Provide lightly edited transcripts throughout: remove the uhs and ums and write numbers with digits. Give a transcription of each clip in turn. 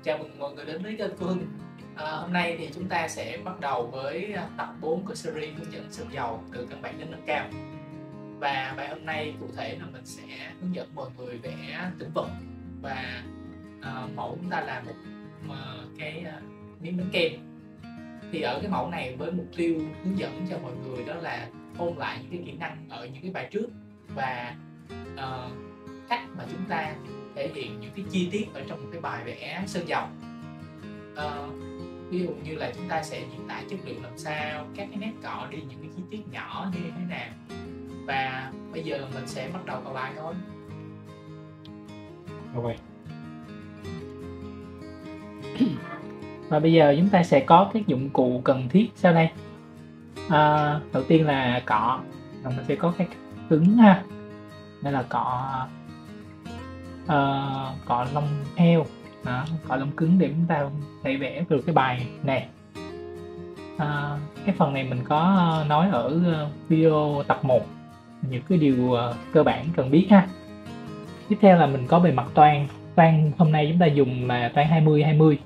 Chào mừng mọi người đến với kênh của Hưng. Hôm nay thì chúng ta sẽ bắt đầu với tập 4 của series hướng dẫn sơn dầu từ căn bản đến nâng cao. Và bài hôm nay cụ thể là mình sẽ hướng dẫn mọi người vẽ tĩnh vật và mẫu chúng ta là một cái miếng bánh kem. Thì ở cái mẫu này với mục tiêu hướng dẫn cho mọi người đó là ôn lại những cái kỹ năng ở những cái bài trước và cách mà chúng ta thể hiện những cái chi tiết ở trong một cái bài vẽ sơn dầu. Ví dụ như là chúng ta sẽ diễn tả chất liệu làm sao, các cái nét cọ đi những cái chi tiết nhỏ như thế nào. Và bây giờ mình sẽ bắt đầu vào bài thôi. Rồi. Và bây giờ chúng ta sẽ có các dụng cụ cần thiết sau đây. Đầu tiên là cọ, mình sẽ có cái cứng ha. Đây là cọ lông heo, cọ lông cứng để chúng ta thể vẽ được cái bài này. Cái phần này mình có nói ở video tập 1 những cái điều cơ bản cần biết ha. Tiếp theo là mình có bề mặt toan hôm nay chúng ta dùng là toan 20-20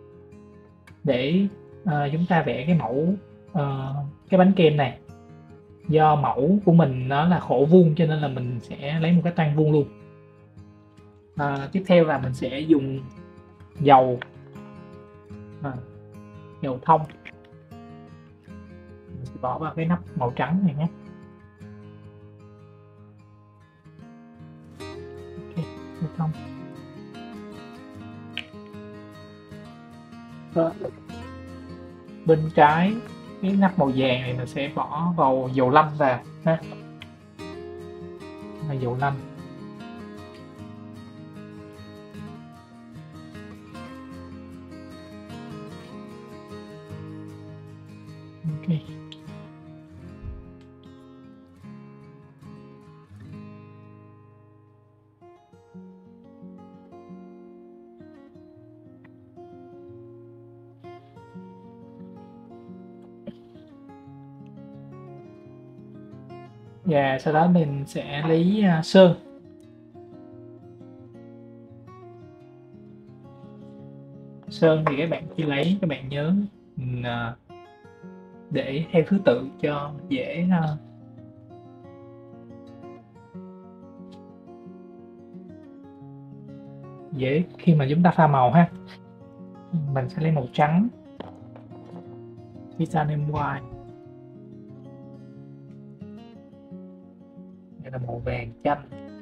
để chúng ta vẽ cái mẫu cái bánh kem này. Do mẫu của mình nó là khổ vuông cho nên là mình sẽ lấy một cái toan vuông luôn. Tiếp theo là mình sẽ dùng dầu dầu thông, mình sẽ bỏ vào cái nắp màu trắng này nhé. Dầu thông. Bên trái cái nắp màu vàng này mình sẽ bỏ vào dầu lanh vào ha. Là dầu lanh. Ok. Và sau đó mình sẽ lấy sơn. Sơn thì các bạn khi lấy các bạn nhớ để theo thứ tự cho dễ khi mà chúng ta pha màu ha. Mình sẽ lấy màu trắng, titanium white, đây là màu vàng chanh,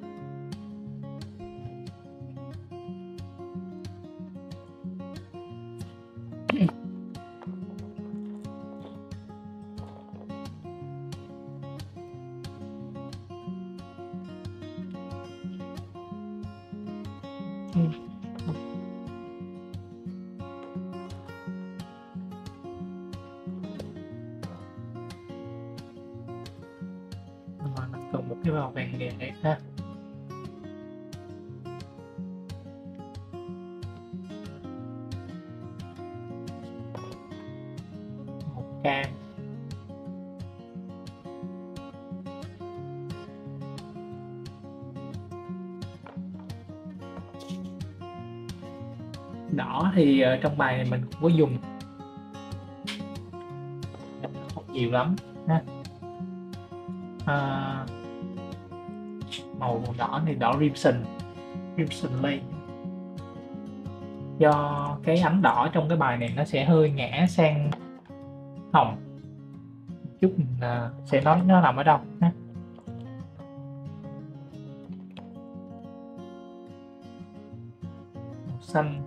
mình cần một cái màu vàng nhẹ này ha. Màu cam, đỏ thì trong bài này mình cũng có dùng, không nhiều lắm ha. Màu đỏ này đỏ Crimson Lane. Do cái ánh đỏ trong cái bài này nó sẽ hơi ngã sang hồng chút, mình sẽ nói nó nằm ở đâu ha. Màu xanh,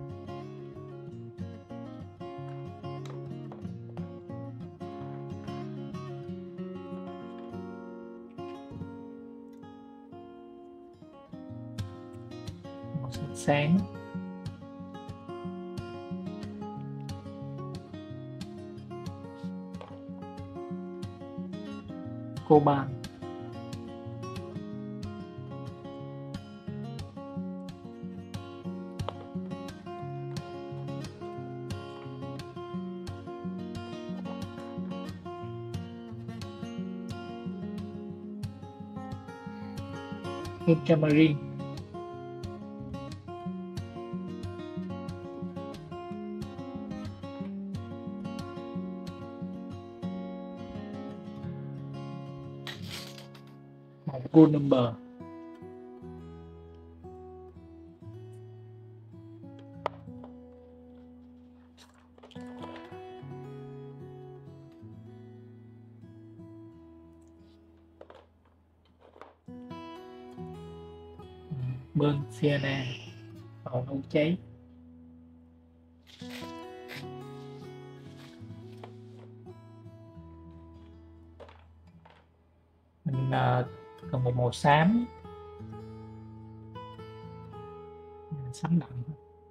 màu xanh sáng, coban, ultramarine, màu rule number. Bên sienna màu nâu cháy. Mình cần một màu xám, xám đậm.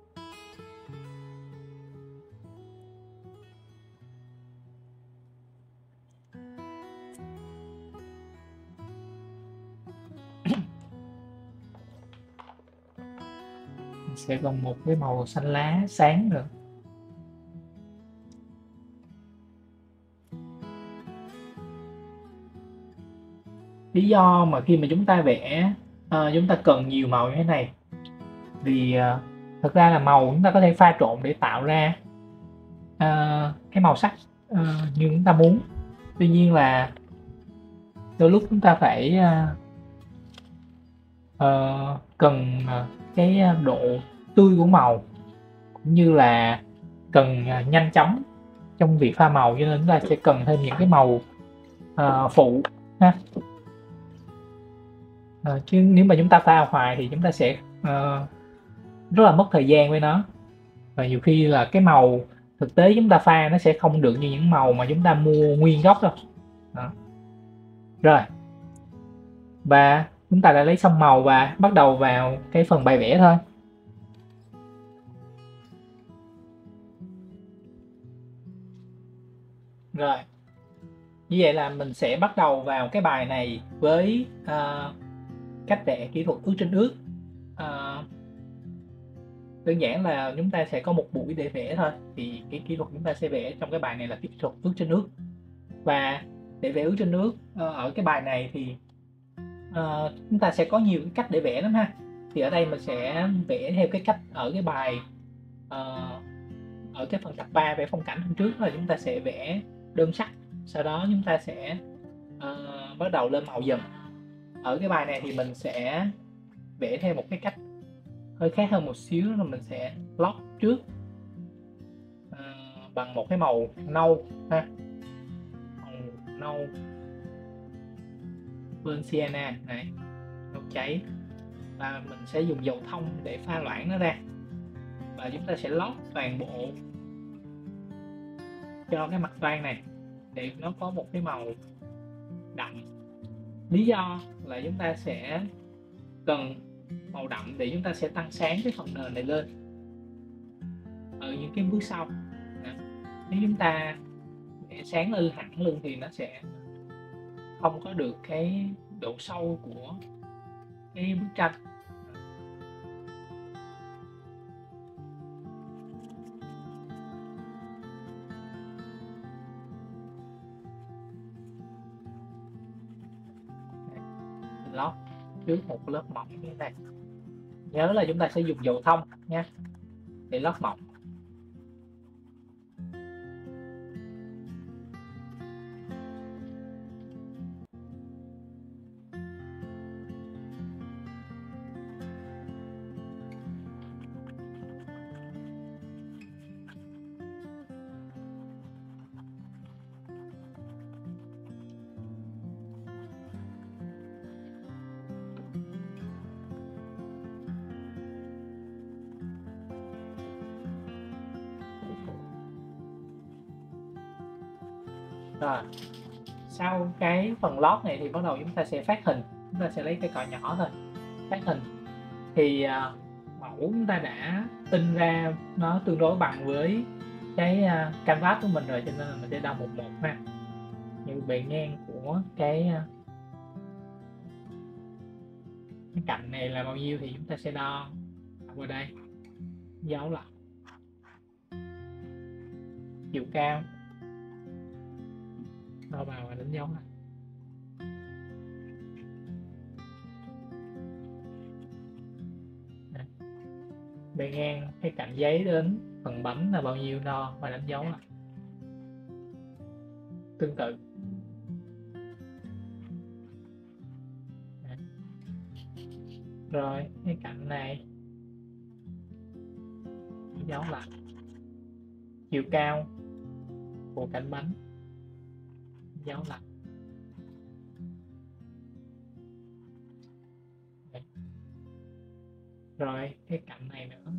Mình sẽ cần một cái màu xanh lá sáng nữa. Lý do mà khi mà chúng ta vẽ chúng ta cần nhiều màu như thế này vì thực ra là màu chúng ta có thể pha trộn để tạo ra cái màu sắc như chúng ta muốn. Tuy nhiên là đôi lúc chúng ta phải cần cái độ tươi của màu cũng như là cần nhanh chóng trong việc pha màu, cho nên chúng ta sẽ cần thêm những cái màu phụ ha. Chứ nếu mà chúng ta pha hoài thì chúng ta sẽ rất là mất thời gian với nó, và nhiều khi là cái màu thực tế chúng ta pha nó sẽ không được như những màu mà chúng ta mua nguyên gốc đâu. Đó. Rồi, và chúng ta đã lấy xong màu và bắt đầu vào cái phần bài vẽ thôi. Rồi, như vậy là mình sẽ bắt đầu vào cái bài này với cách vẽ kỹ thuật ước trên ước. Đơn giản là chúng ta sẽ có một buổi để vẽ thôi, thì cái kỹ thuật chúng ta sẽ vẽ trong cái bài này là kỹ thuật ước trên ước. Và để vẽ ước trên ước ở cái bài này thì chúng ta sẽ có nhiều cái cách để vẽ lắm ha. Thì ở đây mình sẽ vẽ theo cái cách ở cái bài ở cái phần tập 3 vẽ phong cảnh hôm trước là chúng ta sẽ vẽ đơn sắc, sau đó chúng ta sẽ bắt đầu lên màu dần. Ở cái bài này thì mình sẽ vẽ theo một cái cách hơi khác hơn một xíu, là mình sẽ lót trước bằng một cái màu nâu ha, màu nâu bên sienna này, nâu cháy, và mình sẽ dùng dầu thông để pha loãng nó ra, và chúng ta sẽ lót toàn bộ cho cái mặt van này để nó có một cái màu đậm. Lý do là chúng ta sẽ cần màu đậm để chúng ta sẽ tăng sáng cái phần nền này lên ở những cái bước sau. Nếu chúng ta để sáng lên hẳn luôn thì nó sẽ không có được cái độ sâu của cái bức tranh. Lót trước một lớp mỏng như thế này, nhớ là chúng ta sẽ dùng dầu thông nha để lót mỏng. Rồi, sau cái phần lót này thì bắt đầu chúng ta sẽ phát hình. Chúng ta sẽ lấy cái cọ nhỏ thôi, phát hình. Thì mẫu chúng ta đã in ra nó tương đối bằng với cái canvas của mình rồi, cho nên là mình sẽ đo 11 ha. Như bề ngang của cái cạnh này là bao nhiêu thì chúng ta sẽ đo vào đây, dấu lại chiều cao, đo vào và đánh dấu này. Bề ngang cái cạnh giấy đến phần bánh là bao nhiêu, đo và đánh dấu lại. Tương tự Rồi cái cạnh này dấu lại chiều cao của cạnh bánh, dấu lại. Đây. Rồi cái cạnh này nữa,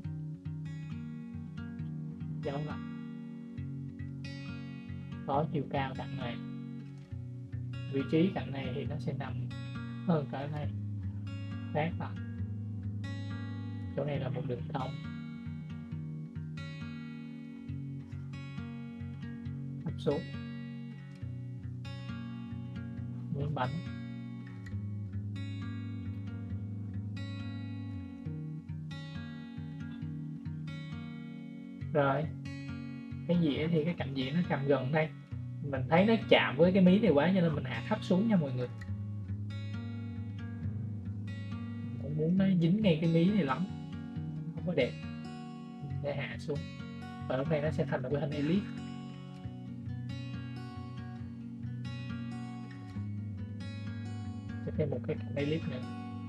dấu lại, có chiều cao cạnh này, vị trí cạnh này thì nó sẽ nằm hơn cỡ này, phát lại, chỗ này là một đường cong, thấp xuống, miếng bánh. Rồi cái dĩa thì cái cạnh dĩa nó cầm gần đây, mình thấy nó chạm với cái mí này quá cho nên mình hạ thấp xuống nha mọi người, không muốn nó dính ngay cái mí này lắm, không có đẹp, để hạ xuống và lúc này nó sẽ thành một cái hình elip. Sẽ thêm một cái cạnh elip nữa.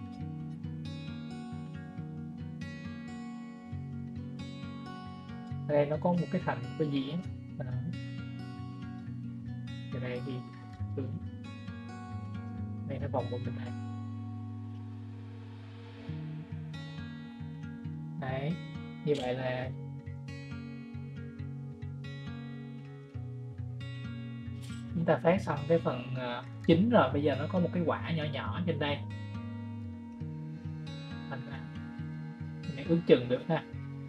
Ở đây nó có một cái thành cái dĩa đó. Cái này thì xuống, đây nó vòng một bên này. Đấy, như vậy là chúng ta phát xong cái phần chính rồi. Bây giờ nó có một cái quả nhỏ nhỏ trên đây, mình ước chừng được ha.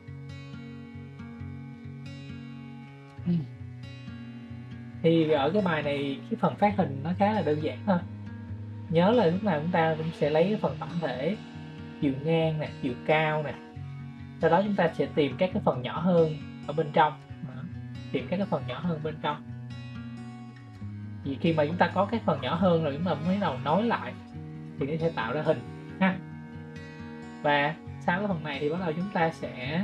Thì ở cái bài này cái phần phát hình nó khá là đơn giản thôi. Nhớ là lúc nào chúng ta cũng sẽ lấy cái phần tổng thể, chiều ngang nè, chiều cao nè, sau đó chúng ta sẽ tìm các cái phần nhỏ hơn ở bên trong. Tìm các cái phần nhỏ hơn bên trong. Vì khi mà chúng ta có cái phần nhỏ hơn rồi chúng ta mới đầu nối lại thì nó sẽ tạo ra hình ha. Và sau cái phần này thì bắt đầu chúng ta sẽ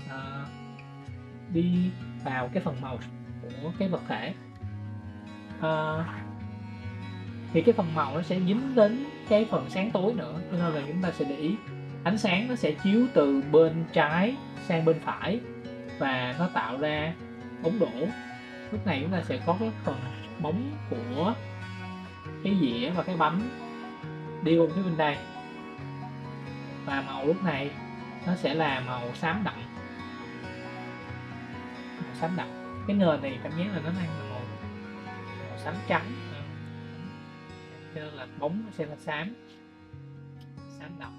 đi vào cái phần màu của cái vật thể. Thì cái phần màu nó sẽ dính đến cái phần sáng tối nữa, cho nên là chúng ta sẽ để ý ánh sáng nó sẽ chiếu từ bên trái sang bên phải và nó tạo ra bóng đổ. Lúc này chúng ta sẽ có cái phần bóng của cái dĩa và cái bánh đi qua phía bên đây, và màu lúc này nó sẽ là màu xám đậm. Màu xám đậm, cái nền này cảm giác là nó đang là màu xám trắng, cho nên là bóng nó sẽ là xám đậm.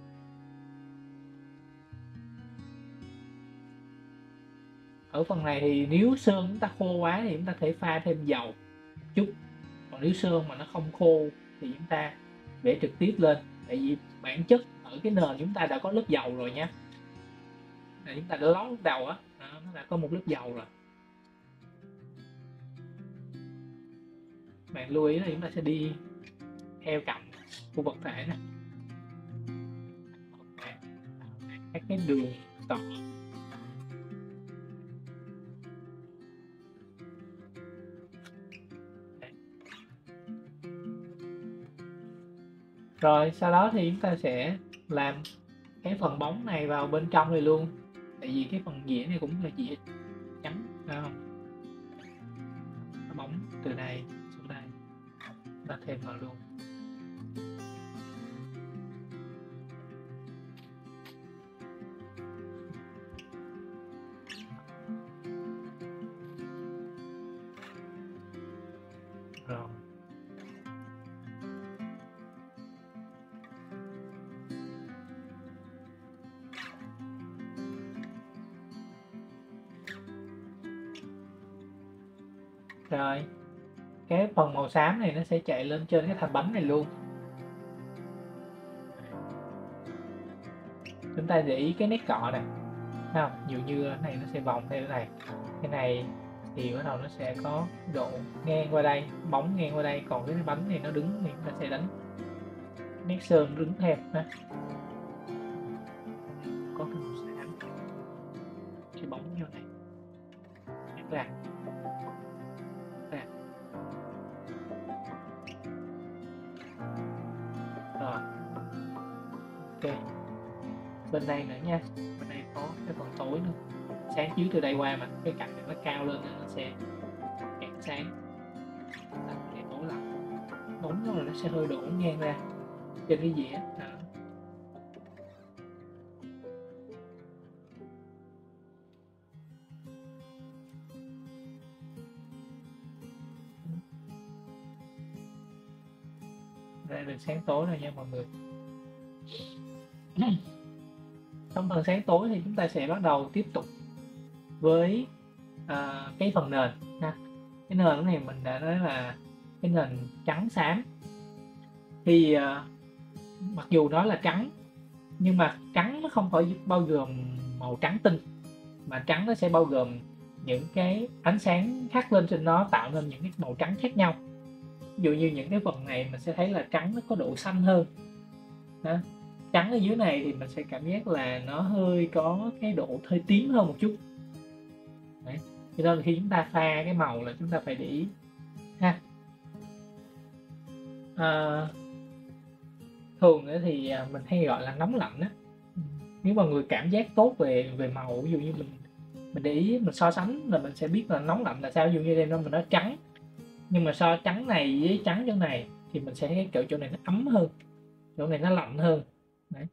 Ở phần này thì nếu sơn chúng ta khô quá thì chúng ta thể pha thêm dầu một chút, còn nếu sơn mà nó không khô thì chúng ta vẽ trực tiếp lên, tại vì bản chất ở cái nền chúng ta đã có lớp dầu rồi nha, chúng ta đã lót lúc đầu á, nó đã có một lớp dầu rồi. Bạn lưu ý là chúng ta sẽ đi theo cạnh của vật thể này, các cái đường tọt. Rồi sau đó thì chúng ta sẽ làm cái phần bóng này vào bên trong này luôn, tại vì cái phần dĩa này cũng là dĩa trắng, phải không? Nó bóng từ đây xuống đây, ta thêm vào luôn. Rồi rồi cái phần màu xám này nó sẽ chạy lên trên cái thành bánh này luôn. Chúng ta để ý cái nét cọ này, không? Dụ như cái này nó sẽ vòng theo cái này, cái này thì bắt đầu nó sẽ có độ ngang qua đây, bóng ngang qua đây, còn cái bánh này nó đứng thì chúng ta sẽ đánh nét sơn đứng theo ha. Có cái màu xám, cái bóng như này, nét ra. Rồi ok, bên đây nữa nha. Bên đây có cái phần tối nữa, sáng chiếu từ đây qua mà cái cạnh này nó cao lên nên nó sẽ cản sáng, làm cái tối lại bóng rồi nó sẽ hơi đổ ngang ra trên cái dĩa đó. Đây được sáng tối rồi nha mọi người. Trong phần sáng tối thì chúng ta sẽ bắt đầu tiếp tục với cái phần nền ha. Cái nền này mình đã nói là cái nền trắng xám, thì mặc dù nó là trắng nhưng mà trắng nó không phải bao gồm màu trắng tinh, mà trắng nó sẽ bao gồm những cái ánh sáng hắt lên trên nó tạo nên những cái màu trắng khác nhau. Ví dụ như những cái phần này mình sẽ thấy là trắng nó có độ xanh hơn đó. Trắng ở dưới này thì mình sẽ cảm giác là nó hơi có cái độ hơi tím hơn một chút. Đấy. Cho nên khi chúng ta pha cái màu là chúng ta phải để ý ha. Thường thì mình hay gọi là nóng lạnh á. Nếu mà người cảm giác tốt về màu, ví dụ như mình để ý, mình so sánh là mình sẽ biết là nóng lạnh là sao. Ví dụ như đây mình nói trắng, nhưng mà so trắng này với trắng chỗ này thì mình sẽ thấy chỗ này nó ấm hơn, chỗ này nó lạnh hơn. Đấy.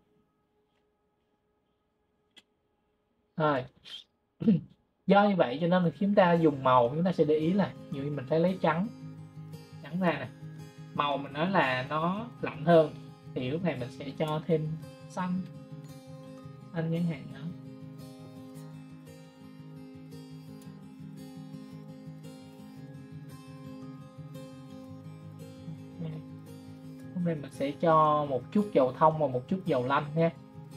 Rồi. Do như vậy cho nên là khi chúng ta dùng màu, chúng ta sẽ để ý là ví dụ như mình phải lấy trắng ra nè, màu mình nói là nó lạnh hơn thì lúc này mình sẽ cho thêm xanh chẳng hạn đó. Hôm nay mình sẽ cho một chút dầu thông và một chút dầu lanh nha.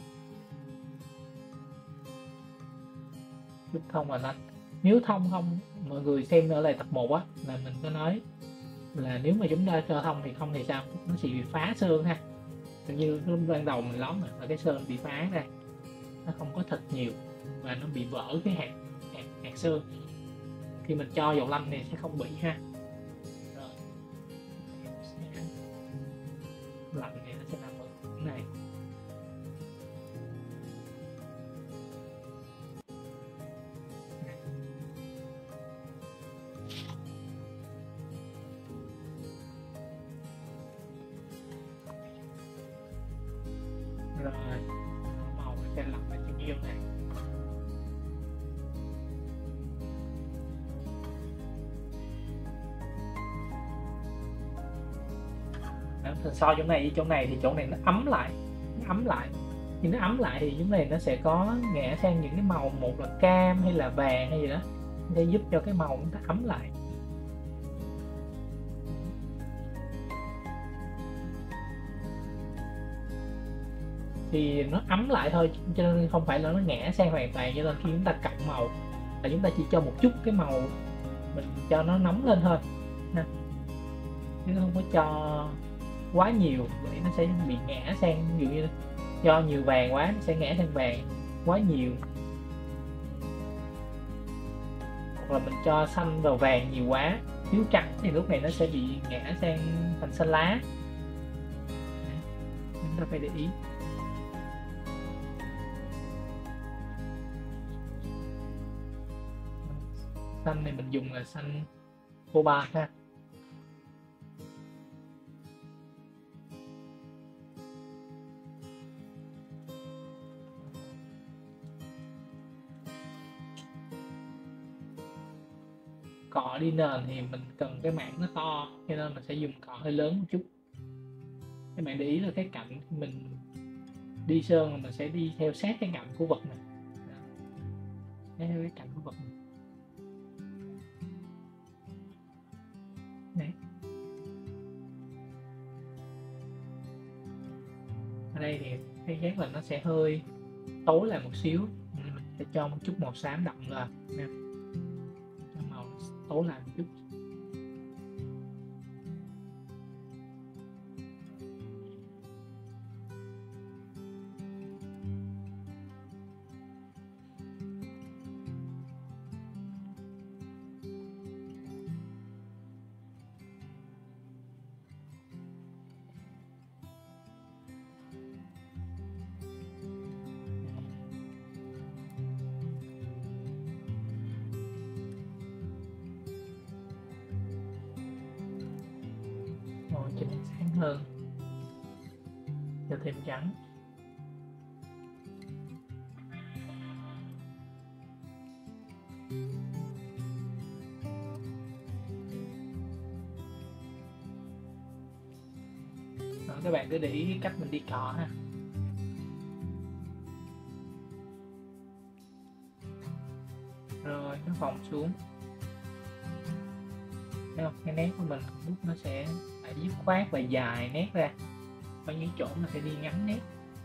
Chút thông và lanh. Nếu thông không, mọi người xem ở lại tập 1 á, là mình có nói là nếu mà chúng ta cho thông thì không thì sao, nó sẽ bị phá sơn ha. Như lúc ban đầu mình lóm là cái sơn bị phá ra, nó không có thịt nhiều và nó bị vỡ cái hạt sơn. Khi mình cho dầu lanh thì sẽ không bị ha. Rồi. Lạnh này nó sẽ nằm ở chỗ này. Rồi màu nó sẽ lặp lại chữ yêu này. So chỗ này với chỗ này thì chỗ này nó ấm lại, khi nó ấm lại thì chỗ này nó sẽ có ngã sang những cái màu, một là cam hay là vàng hay gì đó, để giúp cho cái màu nó ấm lại. Thì nó ấm lại thôi, cho nên không phải là nó ngã sang hoàn toàn. Cho nên khi chúng ta cộng màu là chúng ta chỉ cho một chút cái màu mình cho nó nóng lên thôi ha, chứ không có cho quá nhiều, vậy nó sẽ bị ngã sang. Ví dụ như do nhiều vàng quá nó sẽ ngã sang vàng quá nhiều, hoặc là mình cho xanh vào vàng nhiều quá, thiếu trắng thì lúc này nó sẽ bị ngã sang thành xanh lá. Chúng ta phải để ý. Xanh này mình dùng là xanh cobalt ha. Cọ đi nền thì mình cần cái mảng nó to, cho nên mình sẽ dùng cọ hơi lớn một chút. Các bạn để ý là cái cạnh mình đi sơn mình sẽ đi theo sát cái cạnh của vật này, theo cái cạnh của vật này. Đấy. Ở đây thì cái giác là nó sẽ hơi tối lại một xíu, mình sẽ cho một chút màu xám đậm vào nha, cho màu tối lại một chút. cho nó sáng hơn, cho thêm trắng. Đó, các bạn cứ để ý cách mình đi cọ ha. Rồi nó vòng xuống. Thấy không? Cái nét của mình lúc nó sẽ phải dứt khoát và dài nét ra, có những chỗ nó sẽ đi ngắn nét.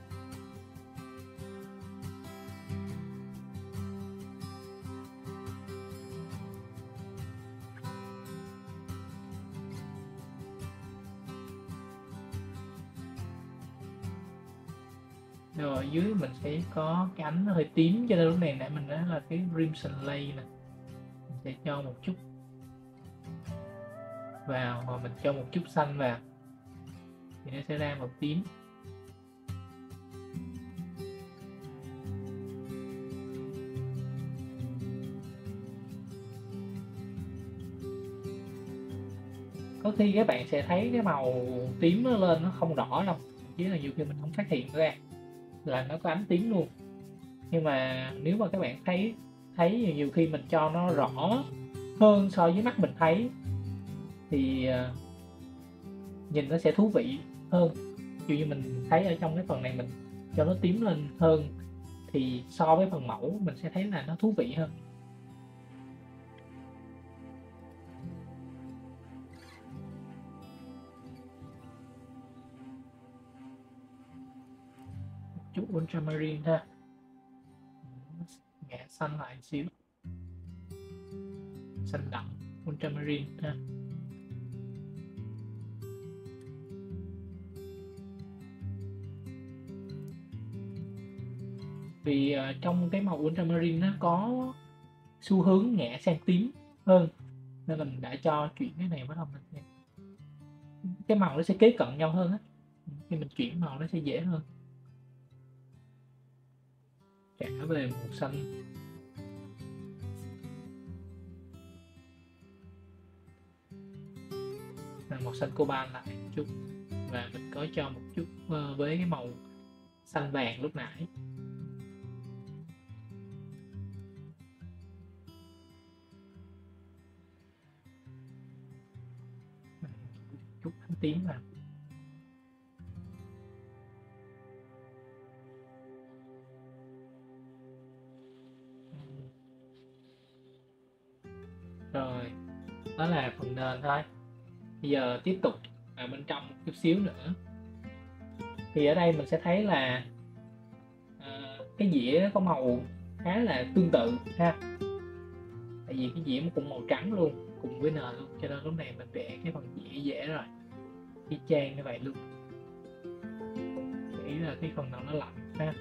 Rồi dưới mình sẽ có cái ánh nó hơi tím, cho nên lúc này nãy mình nói là cái crimson lay nè, mình sẽ cho một chút vào và mình cho một chút xanh vào thì nó sẽ ra màu tím. Có khi các bạn sẽ thấy cái màu tím nó lên nó không rõ đâu, chỉ là nhiều khi mình không phát hiện ra là nó có ánh tím luôn. Nhưng mà nếu mà các bạn thấy nhiều khi mình cho nó rõ hơn so với mắt mình thấy thì nhìn nó sẽ thú vị hơn. Ví dụ như mình thấy ở trong cái phần này mình cho nó tím lên hơn thì so với phần mẫu mình sẽ thấy là nó thú vị hơn. Chút ultramarine ha, ngã xanh lại một xíu, xanh đậm ultramarine ha. Vì trong cái màu ultramarine nó có xu hướng ngã sang tím hơn nên là mình đã cho chuyển cái này, bắt đầu mình cái màu nó sẽ kế cận nhau hơn á, khi mình chuyển màu nó sẽ dễ hơn. Trả về màu xanh, màu xanh cobalt lại một chút, và mình có cho một chút với cái màu xanh vàng lúc nãy. Chút ánh tím vào. Rồi, đó là phần nền thôi. Bây giờ tiếp tục ở bên trong một chút xíu nữa. Thì ở đây mình sẽ thấy là cái dĩa có màu khá là tương tự ha. Tại vì cái dĩa nó cũng màu trắng luôn, cùng với nền luôn, cho nên lúc này mình vẽ cái phần dĩa dễ rồi. Y chang như vậy luôn. Để ý là cái phần nào nó lạnh ha.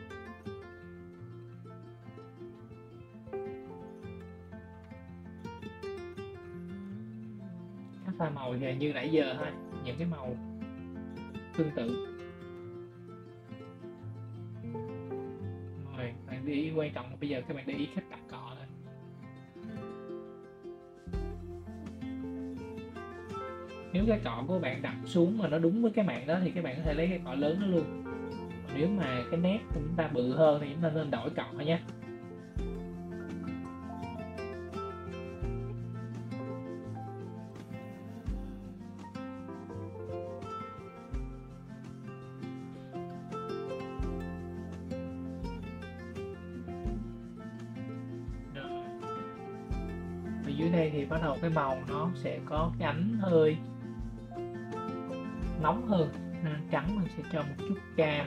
Các pha màu thì như nãy giờ thôi, những cái màu tương tự. Rồi, bạn để ý, quan trọng bây giờ các bạn để ý cách đặt cọ thôi. Nếu cái cọ của bạn đặt xuống mà nó đúng với cái mạng đó thì các bạn có thể lấy cái cọ lớn đó luôn. Còn nếu mà cái nét của chúng ta bự hơn thì chúng ta nên đổi cọ nha. Ở dưới đây thì bắt đầu cái màu nó sẽ có cái ánh hơi nóng hơn, trắng mình sẽ cho một chút cam.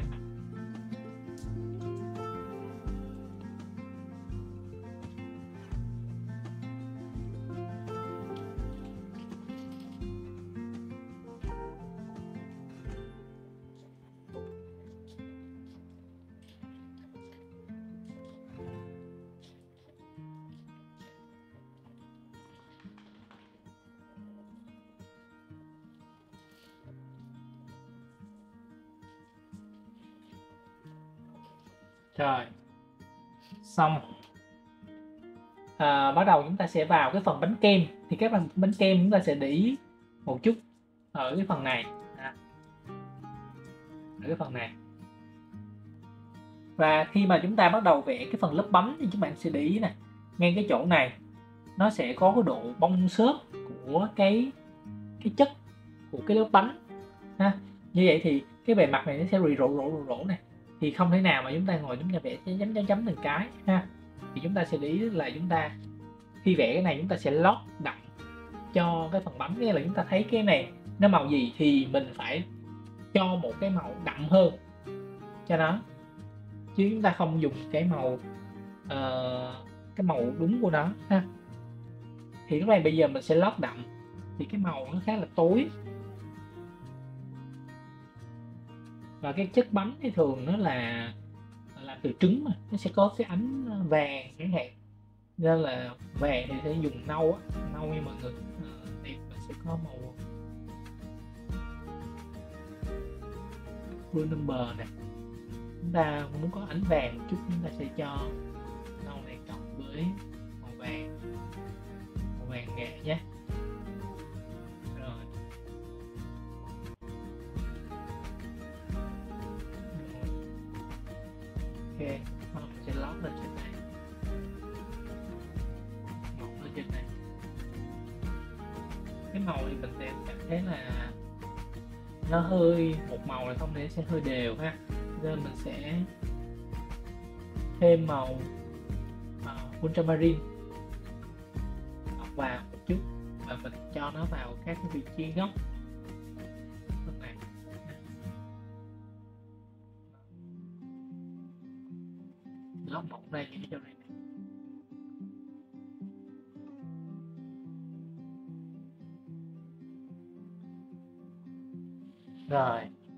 Rồi, xong. Bắt đầu chúng ta sẽ vào cái phần bánh kem. Thì các bánh kem chúng ta sẽ để ý một chút ở cái phần này. cái phần này. Và khi mà chúng ta bắt đầu vẽ cái phần lớp bánh thì các bạn sẽ để ý nè, ngay cái chỗ này nó sẽ có cái độ bong xốp của cái chất của cái lớp bánh ha. Như vậy thì cái bề mặt này nó sẽ rổ này, thì không thể nào mà chúng ta ngồi chúng ta vẽ chấm từng cái ha. Thì chúng ta sẽ để ý là chúng ta khi vẽ cái này chúng ta sẽ lót đậm cho cái phần bánh, nghĩa là chúng ta thấy cái này nó màu gì thì mình phải cho một cái màu đậm hơn cho nó, chứ chúng ta không dùng cái màu đúng của nó ha. Thì lúc này bây giờ mình sẽ lót đậm thì cái màu nó khá là tối, và cái chất bánh thì thường nó là làm từ trứng mà nó sẽ có cái ánh vàng chẳng hạn, nên là vàng thì sẽ dùng nâu nha mọi người. Thì mình sẽ có màu blue number này, chúng ta muốn có ánh vàng một chút chúng ta sẽ cho nâu này cộng với màu vàng nhẹ nhé. Rồi ok, mình sẽ lót lên trên này, màu lên trên này. Cái màu thì mình sẽ cảm thấy là nó hơi một màu này không để sẽ hơi đều ha, nên mình sẽ thêm màu ultramarine vào một chút và mình cho nó vào các cái vị trí góc này. Góc mỏng đây những chỗ này. Rồi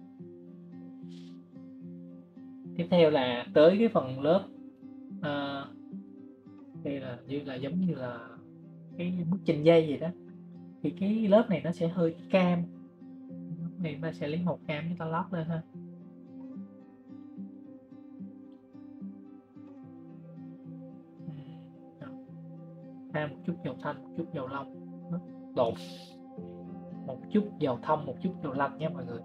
tiếp theo là tới cái phần lớp đây là như là giống như là cái bức tranh dây gì đó, thì cái lớp này nó sẽ hơi cam, thì ta sẽ lấy màu cam chúng ta lót lên ha. Pha một chút dầu thanh, một chút dầu lông, lộn, một chút dầu thông, một chút dầu lanh nhé mọi người.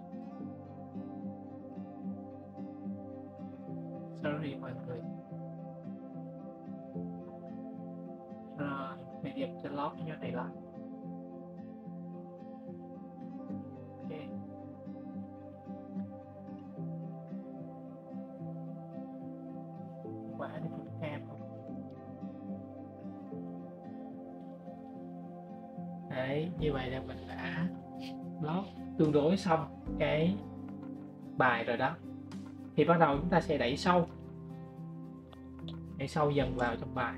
Sorry mọi người. Rồi bây giờ sẽ lót cái này lại. Ok. Quả này cũng cam không? Đấy, như vậy là mình đã lót tương đối xong cái bài rồi đó. Thì bắt đầu chúng ta sẽ đẩy sâu dần vào trong bài.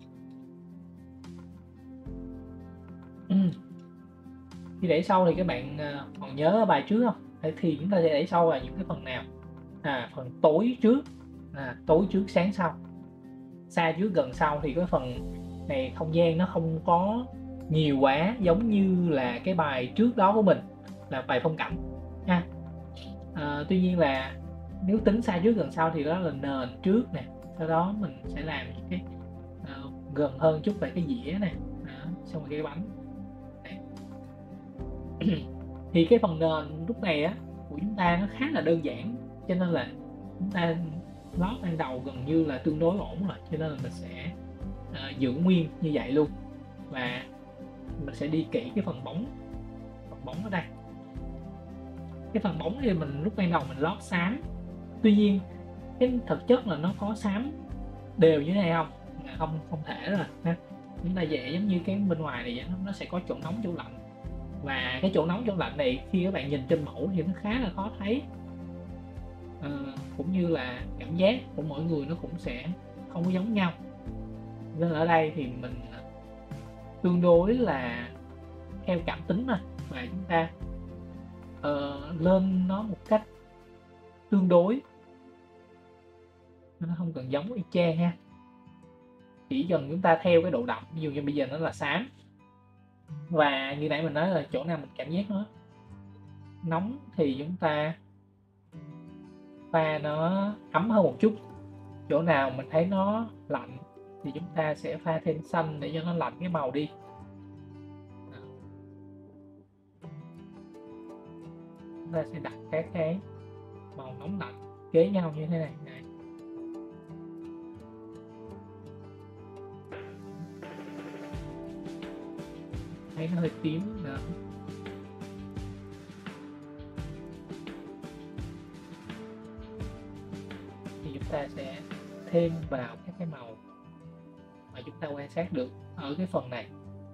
Khi đẩy sâu thì các bạn còn nhớ ở bài trước không? Thì chúng ta sẽ đẩy sâu vào những cái phần nào? Phần tối trước, tối trước sáng sau, xa trước gần sau. Thì cái phần này không gian nó không có nhiều quá giống như là cái bài trước đó của mình là bài phong cảnh ha. Tuy nhiên là nếu tính xa trước gần sau thì đó là nền trước nè, sau đó mình sẽ làm những cái gần hơn chút về cái dĩa này, xong rồi cái bánh này. Thì cái phần nền lúc này của chúng ta nó khá là đơn giản, cho nên là chúng ta lót ban đầu gần như là tương đối ổn rồi, cho nên là mình sẽ giữ nguyên như vậy luôn, và mình sẽ đi kỹ cái phần bóng ở đây. Cái phần bóng thì mình lúc ban đầu mình lót xám, tuy nhiên cái thực chất là nó có xám đều như thế này không thể rồi ha. Chúng ta vẽ giống như cái bên ngoài này nó sẽ có chỗ nóng chỗ lạnh, và cái chỗ nóng chỗ lạnh này khi các bạn nhìn trên mẫu thì nó khá là khó thấy, cũng như là cảm giác của mỗi người nó cũng sẽ không có giống nhau, nên ở đây thì mình tương đối là theo cảm tính thôi, và chúng ta lên nó một cách tương đối, nó không cần giống y chang ha, chỉ cần chúng ta theo cái độ đậm. Ví dụ như bây giờ nó là xám, và như nãy mình nói là chỗ nào mình cảm giác nó nóng thì chúng ta pha nó ấm hơn một chút, chỗ nào mình thấy nó lạnh thì chúng ta sẽ pha thêm xanh để cho nó lạnh cái màu đi. Chúng ta sẽ đặt các cái màu nóng lạnh kế nhau như thế này. Đấy. Thấy nó hơi tím nữa. Thì chúng ta sẽ thêm vào các cái màu mà chúng ta quan sát được ở cái phần này.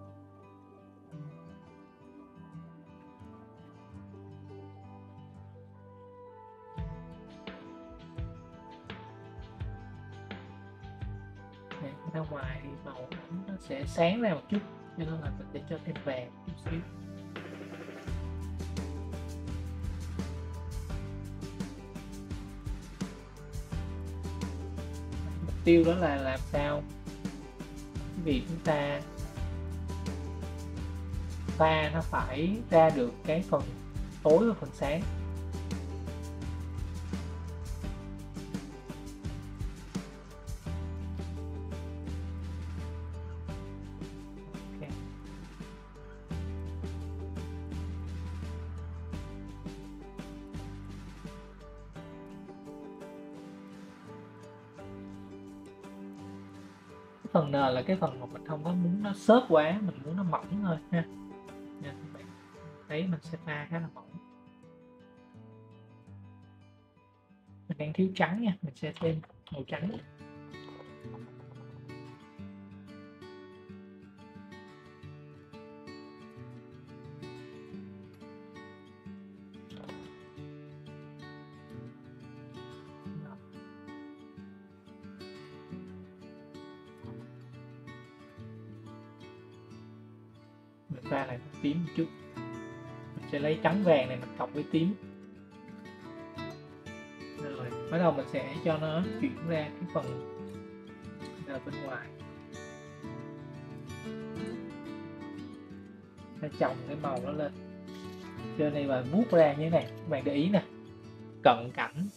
Ra ngoài thì màu nó sẽ sáng ra một chút, cho nên là mình sẽ cho thêm vàng một chút xíu. Mục tiêu đó là làm sao vì chúng ta pha nó phải ra được cái phần tối và phần sáng. Phần nền là cái phần mà mình không có muốn nó xốp quá, mình muốn nó mỏng thôi ha. Nên các bạn thấy mình sẽ pha khá là mỏng. Mình đang thiếu trắng nha, mình sẽ thêm màu trắng. Mình pha lại tím một chút. Mình sẽ lấy trắng vàng này mình cộng với tím. Rồi bắt đầu mình sẽ cho nó chuyển ra cái phần bên ngoài. Ta chồng cái màu nó lên trên này và vuốt ra như thế này. Các bạn để ý nè, cận cảnh.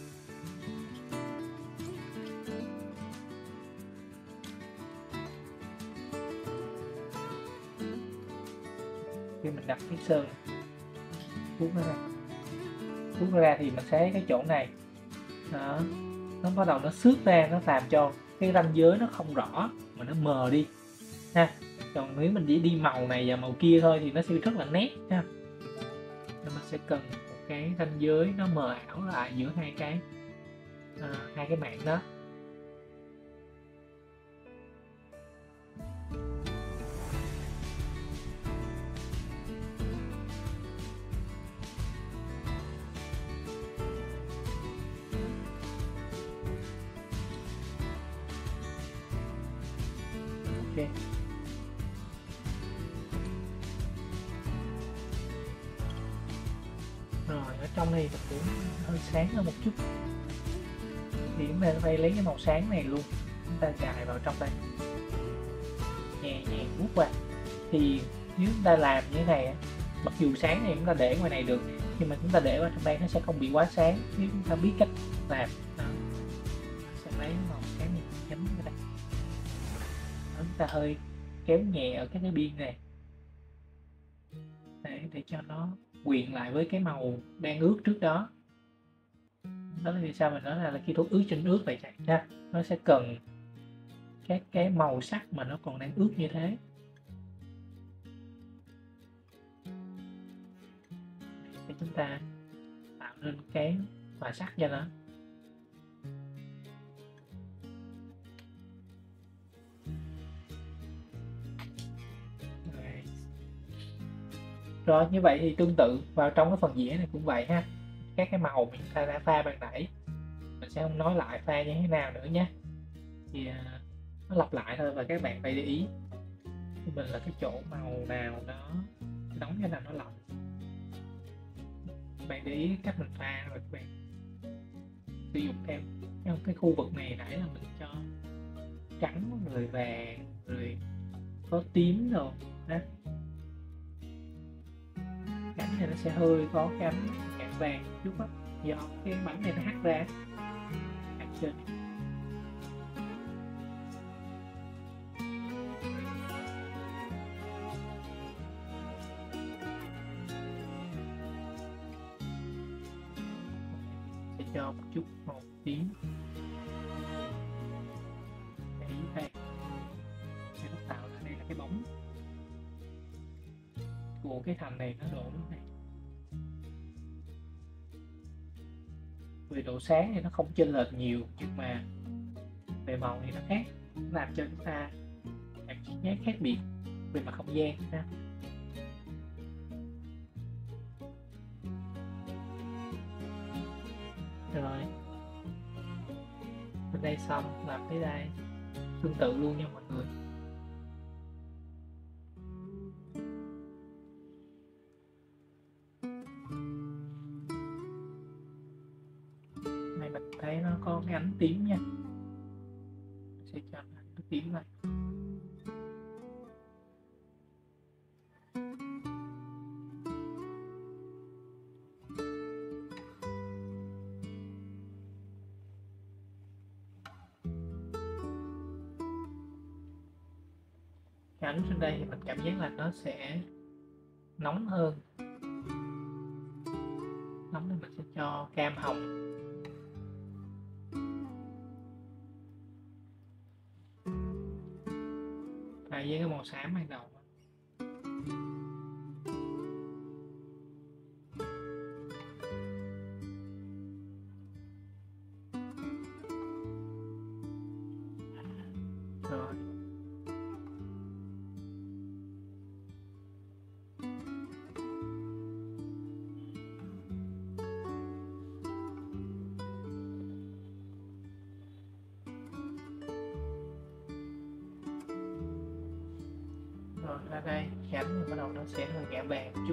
Khi mình đặt cái sơn vuốt nó ra, vuốt ra thì mình sẽ thấy cái chỗ này đó, nó bắt đầu nó xước ra, nó làm cho cái ranh giới nó không rõ mà nó mờ đi ha. Còn nếu mình chỉ đi màu này và màu kia thôi thì nó sẽ rất là nét ha. Nên mình sẽ cần một cái ranh giới nó mờ ảo lại giữa hai cái mảng đó. Ok. Rồi ở trong này mình cũng hơi sáng hơn một chút thì chúng ta phải lấy cái màu sáng này luôn, chúng ta chài vào trong đây, nhẹ nhàng vuốt qua. Thì nếu chúng ta làm như thế này, mặc dù sáng này chúng ta để ngoài này được, nhưng mà chúng ta để vào trong đây nó sẽ không bị quá sáng nếu chúng ta biết cách làm. Đó. Sẽ lấy màu sáng này nhắm vào đây. Đó, chúng ta hơi kéo nhẹ ở cái biên này để cho nó quyện lại với cái màu đang ướt trước đó. Đó là vì sao mình nói là khi thuốc ướt trên ướt vậy nha, nó sẽ cần các cái màu sắc mà nó còn đang ướt như thế. Để chúng ta tạo nên cái màu sắc cho nó. Rồi như vậy thì tương tự vào trong cái phần dĩa này cũng vậy ha. Các cái màu mình ta đã pha ban nãy mình sẽ không nói lại pha như thế nào nữa nhé, thì nó lặp lại thôi. Và các bạn phải để ý của mình là cái chỗ màu nào nó nóng, cái nào nó lạnh. Các bạn để ý cách mình pha rồi các bạn sử dụng theo cái khu vực này. Nãy là mình cho trắng rồi vàng rồi có tím rồi đó. Cánh này nó sẽ hơi có cái ánh cạn vàng chút á, do cái bánh này nó hắt ra ở trên. cho một chút màu tím để đây sẽ tạo ra đây là cái bóng của cái thành này, nó đổ này. Về độ sáng thì nó không chênh lệch nhiều, nhưng mà về màu thì nó khác, nó làm cho chúng ta cảm giác khác biệt về mặt không gian ha. Rồi bên đây xong, làm tới đây tương tự luôn nha mọi người. Này mình thấy nó có cái ánh tím nha, sẽ cho nó tím lại. Cái ánh trên đây thì mình cảm giác là nó sẽ nóng hơn. Nóng thì mình sẽ cho cam hồng. Với cái màu xám ban đầu. Rồi. Rồi ra đây chánh thì bắt đầu nó sẽ hơi ngã vàng một chút.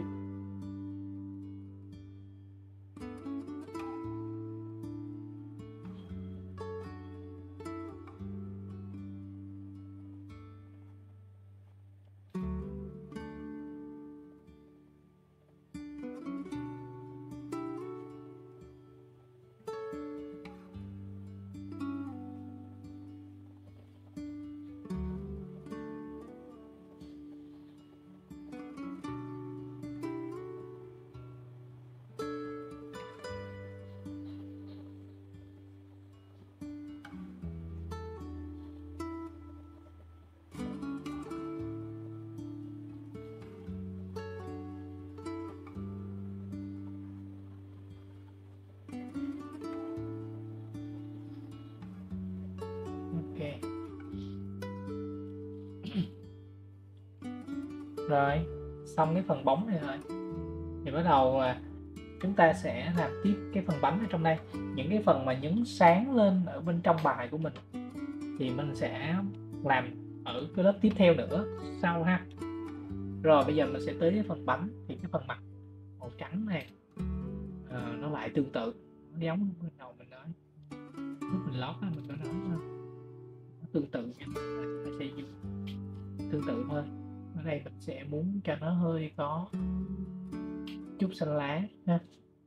Rồi xong cái phần bóng này rồi thì bắt đầu chúng ta sẽ làm tiếp cái phần bánh ở trong đây. Những cái phần mà nhấn sáng lên ở bên trong bài của mình thì mình sẽ làm ở cái lớp tiếp theo nữa sau ha. Rồi bây giờ mình sẽ tới cái phần bánh. Thì cái phần mặt màu trắng này nó lại tương tự, nó giống bên đầu mình nói lúc mình lót đó, mình có nói nó tương tự nha. Mình sẽ dùng tương tự thôi. Ở đây mình sẽ muốn cho nó hơi có chút xanh lá ha.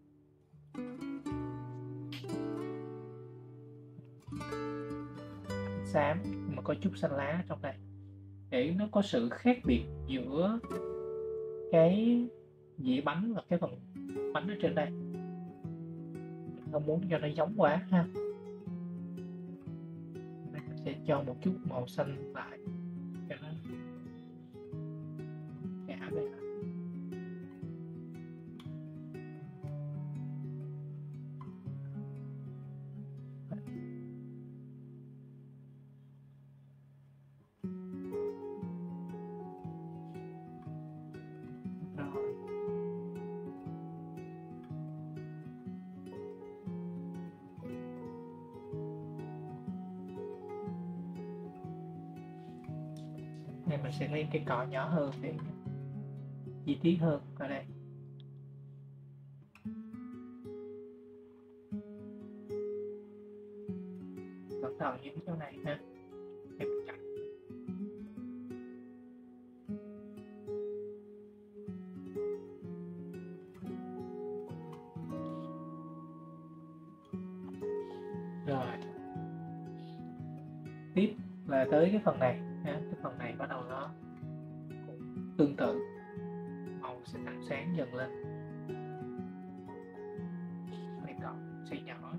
Xám mà có chút xanh lá trong đây để nó có sự khác biệt giữa cái dĩa bánh và cái phần bánh ở trên đây. Mình không muốn cho nó giống quá ha. Mình sẽ cho một chút màu xanh lại cho nó ngã về. Nên mình sẽ lên cái cọ nhỏ hơn để chi tiết hơn ở đây. Cẩn thận những chỗ này ha. Để mình chặt. Rồi. Tiếp là tới cái phần này. Cái phần này bắt đầu nó cũng tương tự, màu sẽ tăng sáng dần lên. Đây còn xây nhỏ.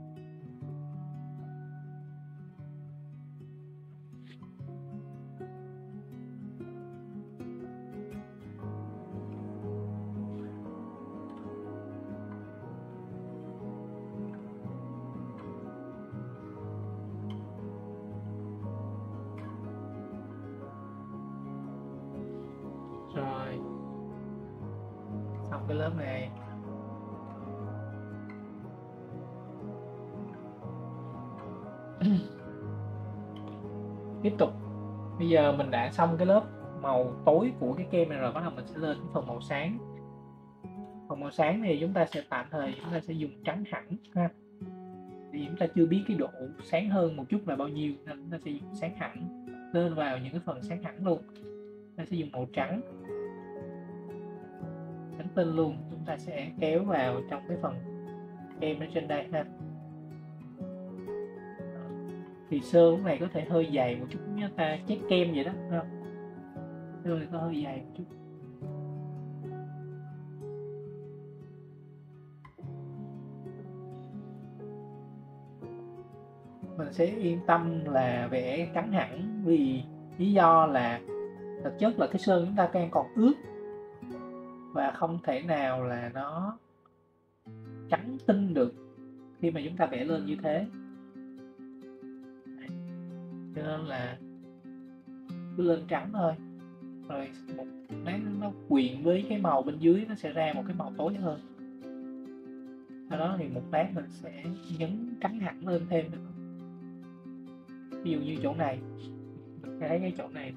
Rồi, xong cái lớp này. Tiếp tục, bây giờ mình đã xong cái lớp màu tối của cái kem này rồi, bắt đầu mình sẽ lên cái phần màu sáng. Phần màu sáng thì chúng ta sẽ tạm thời chúng ta sẽ dùng trắng hẳn ha, vì chúng ta chưa biết cái độ sáng hơn một chút là bao nhiêu nên chúng ta sẽ dùng sáng hẳn lên vào những cái phần sáng hẳn luôn. Ta sẽ dùng màu trắng tinh luôn, chúng ta sẽ kéo vào trong cái phần kem ở trên đây ha. Thì sơn lúc này có thể hơi dày một chút như ta chét kem vậy đó, sơn này có hơi dày một chút. Mình sẽ yên tâm là vẽ trắng hẳn, vì lý do là thực chất là cái sơn chúng ta đang còn ướt và không thể nào là nó trắng tinh được khi mà chúng ta vẽ lên như thế. Cho nên là cứ lên trắng thôi, rồi một lát nó quyện với cái màu bên dưới nó sẽ ra một cái màu tối hơn. Sau đó thì một lát mình sẽ nhấn trắng hẳn lên thêm nữa. Ví dụ như chỗ này, mình thấy cái chỗ này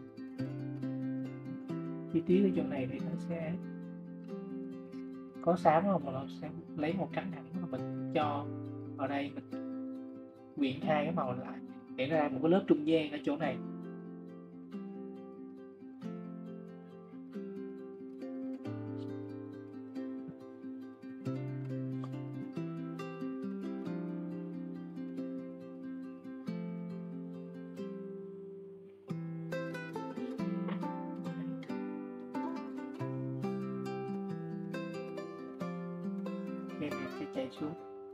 chi tiết ở chỗ này thì nó sẽ có xám không, mà nó sẽ lấy một trắng hẳn mà mình cho vào đây, mình quyện hai cái màu lại để ra một cái lớp trung gian ở chỗ này. Kem này sẽ chảy xuống,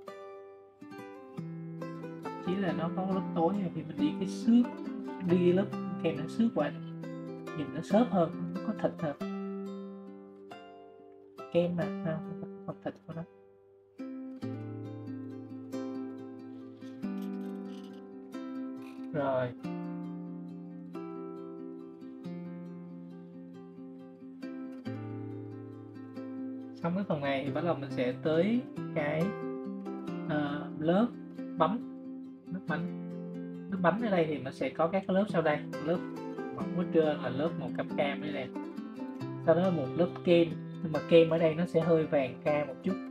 thậm chí là nó có lớp tối thì mình đi cái xước, đi lớp kem nó xước qua nhìn nó xốp hơn, nó có thịt hơn. Kem mà không thịt của nó. Rồi xong cái phần này thì bắt đầu mình sẽ tới cái lớp bánh. Lớp bánh ở đây thì mình sẽ có các lớp sau đây. Lớp mỏng ở trên là lớp màu cam cam đây nè, sau đó một lớp kem, nhưng mà kem ở đây nó sẽ hơi vàng cam một chút,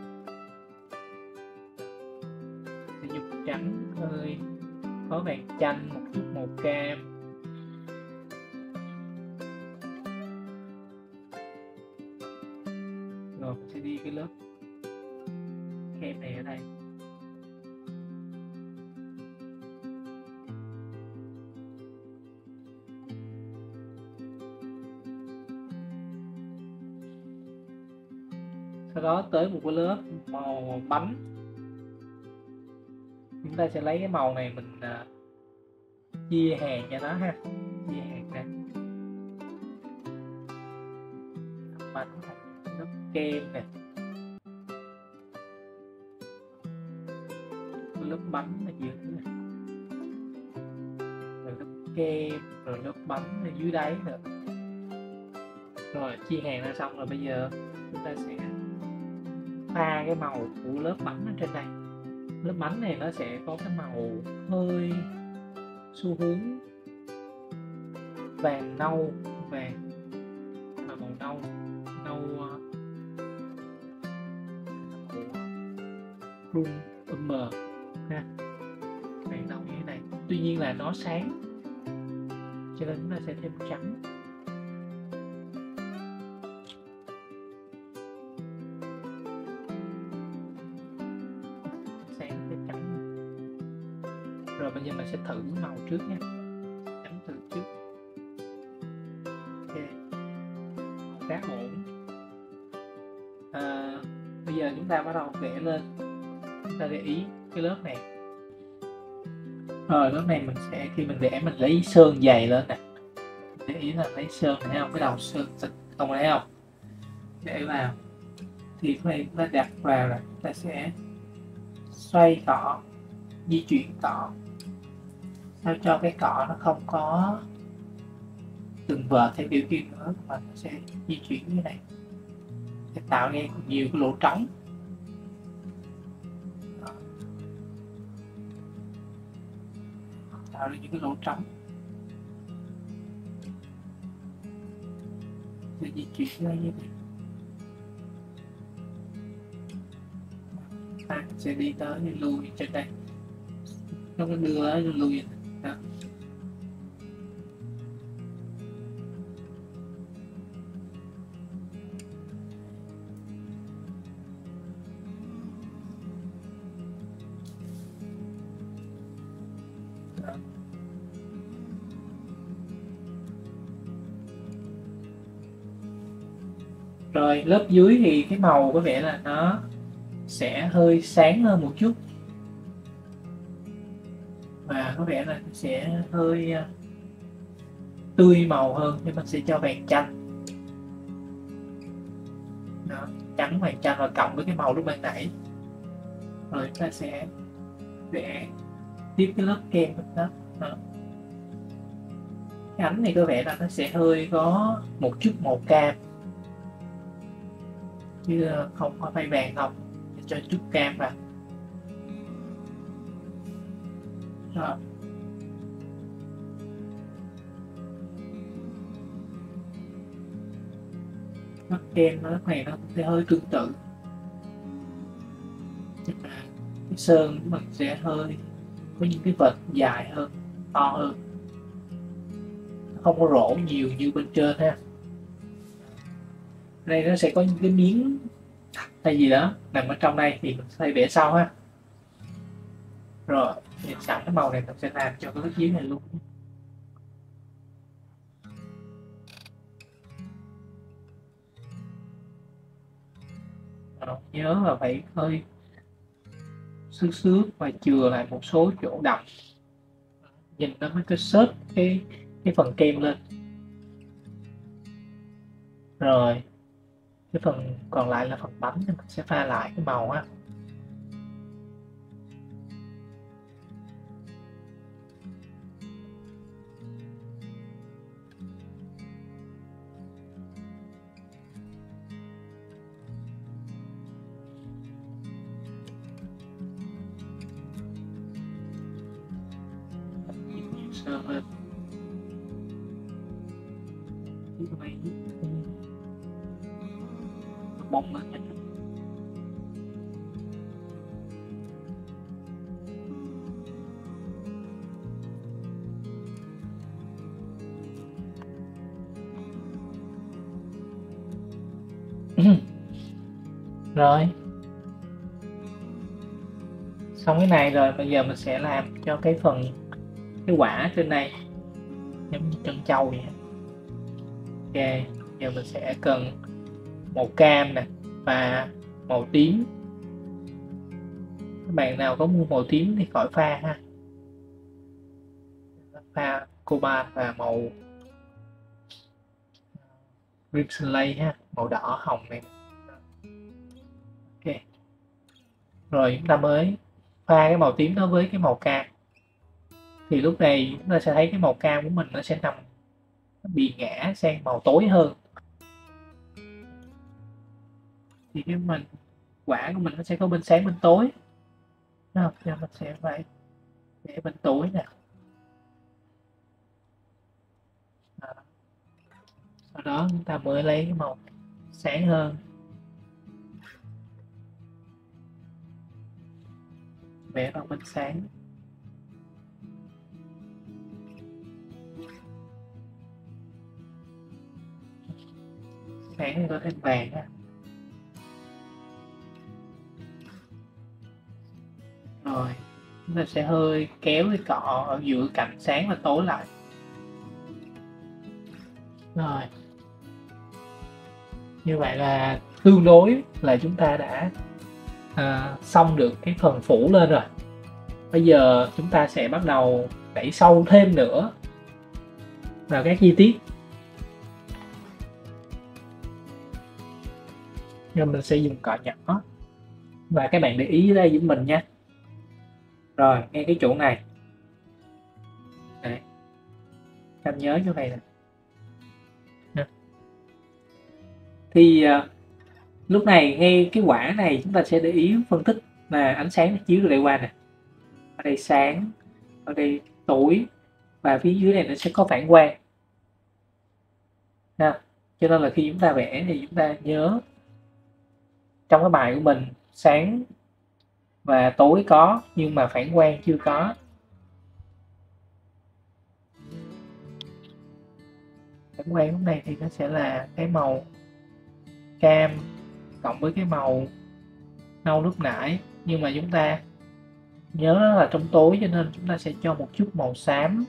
sẽ dùng trắng hơi có vàng chanh, một chút màu cam. Rồi mình sẽ đi cái lớp kem này ở đây. Sau đó tới một cái lớp màu bánh, chúng ta sẽ lấy cái màu này mình chia hàng cho nó ha, chia hàng ra bánh thành lớp kem nè, lớp bánh ở dưới này, rồi lớp kem, rồi lớp bánh ở dưới đáy nữa. Rồi chia hàng ra xong rồi, bây giờ chúng ta sẽ pha cái màu của lớp bánh ở trên này. Lớp bánh này nó sẽ có cái màu hơi xu hướng vàng nâu, vàng và màu nâu rum umber ha, vàng nâu như thế này. Tuy nhiên là nó sáng cho nên chúng ta sẽ thêm trắng. Rồi bây giờ mình sẽ thử màu trước nha, chấm thử trước. Ok, khá ổn. Bây giờ chúng ta bắt đầu vẽ lên. chúng ta để ý cái lớp này. Rồi lớp này mình sẽ, khi mình vẽ mình lấy sơn dày lên nè, để ý là lấy sơn, thấy không, cái đầu sơn xịt không, thấy không, để vào thì cái này chúng ta đặt vào là chúng ta sẽ xoay cọ, di chuyển cọ sao cho cái cọ nó không có từng vợt theo kiểu kia nữa, mà nó sẽ di chuyển như này để tạo ra nhiều cái lỗ trống. Tạo ra những cái lỗ trống để di chuyển ra như này. Ta sẽ đi tới lui trên đây, nó có đưa tới lui đó. Rồi lớp dưới thì cái màu có vẻ là nó sẽ hơi sáng hơn một chút, và có vẻ là nó sẽ hơi tươi màu hơn, thì mình sẽ cho vàng chanh. Đó, trắng vàng chanh và cộng với cái màu lúc ban nãy. Rồi chúng ta sẽ vẽ tiếp cái lớp kem đó. Cái ánh này có vẻ là nó sẽ hơi có một chút màu cam, chứ không có phai vàng không, để cho chút cam vào. Rồi. Lớp kem lớp này nó sẽ hơi tương tự, nhưng mà cái sơn của mình sẽ hơi có những cái vệt dài hơn, to hơn, không có rỗ nhiều như bên trên ha. Đây nó sẽ có những cái miếng hay gì đó nằm ở trong đây thì mình sẽ vẽ sau ha. Rồi thì sẵn cái màu này mình sẽ làm cho cái lớp dưới này luôn. Rồi, nhớ là phải hơi xước và chừa lại một số chỗ đậm, nhìn nó mới có xớt cái phần kem lên. Rồi cái phần còn lại là phần bánh thì mình sẽ pha lại cái màu á. Sơ hơn bông lên. Rồi xong cái này rồi, bây giờ mình sẽ làm cho cái phần cái quả trên này giống như chân trâu vậy. Ok, giờ mình sẽ cần màu cam nè và màu tím. Các bạn nào có mua màu tím thì khỏi pha ha, pha cobalt và màu crimson lake ha, màu đỏ hồng này. Ok, rồi chúng ta mới pha cái màu tím đó với cái màu cam, thì lúc này chúng ta sẽ thấy cái màu cam của mình nó sẽ nằm, nó bị ngã sang màu tối hơn, thì cái quả của mình nó sẽ có bên sáng bên tối. Đúng không? Nên mình sẽ phải để bên tối nè. Sau đó chúng ta mới lấy cái màu sáng hơn, vẽ vào bên sáng. Sáng thì có thêm vàng á. Rồi chúng ta sẽ hơi kéo cái cọ ở giữa cạnh sáng và tối lại. Rồi như vậy là tương đối là chúng ta đã xong được cái phần phủ lên rồi. Bây giờ chúng ta sẽ bắt đầu đẩy sâu thêm nữa vào các chi tiết. Rồi mình sẽ dùng cọ nhỏ, và các bạn để ý đây giúp mình nha. Rồi ngay cái chỗ này, đấy, Cam nhớ chỗ này nè. Thì lúc này ngay cái quả này chúng ta sẽ để ý phân tích là ánh sáng nó chiếu từ đây qua nè. Ở đây sáng, ở đây tối, và phía dưới này nó sẽ có phản quang. Cho nên là khi chúng ta vẽ thì chúng ta nhớ trong cái bài của mình sáng và tối có, nhưng mà phản quang chưa có. Phản quang lúc này thì nó sẽ là cái màu cam cộng với cái màu nâu lúc nãy, nhưng mà chúng ta nhớ là trong tối cho nên chúng ta sẽ cho một chút màu xám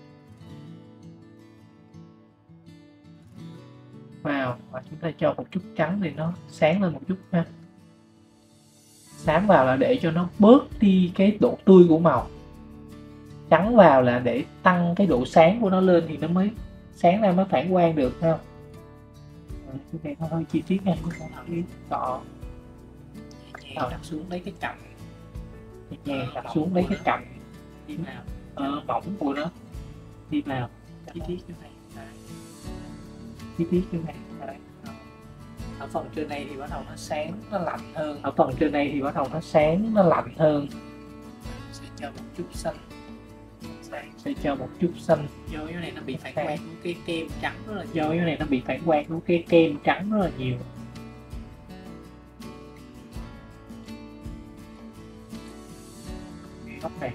vào, và chúng ta cho một chút trắng thì nó sáng lên một chút ha. Xám vào là để cho nó bớt đi cái độ tươi của màu, trắng vào là để tăng cái độ sáng của nó lên thì nó mới sáng ra, mới phản quang được ha. Cái này nó hơi chi tiết nha, chúng ta thử cọ đặt xuống lấy cái cạnh, nhẹ đặt xuống lấy cái cạnh đi vào mỏng của nó, đi vào chi tiết như này, chi tiết như này. Ở phần trên này thì bắt đầu nó sáng, nó lạnh hơn. Ở phần trên này thì bắt đầu nó sáng, nó lạnh hơn. Sẽ cho một chút xanh, sẽ cho một chút xanh. Do cái này nó bị phản quang của cái kem trắng rất là nhiều. Do cái này nó bị phản quang của cái kem trắng rất là nhiều. Góc này.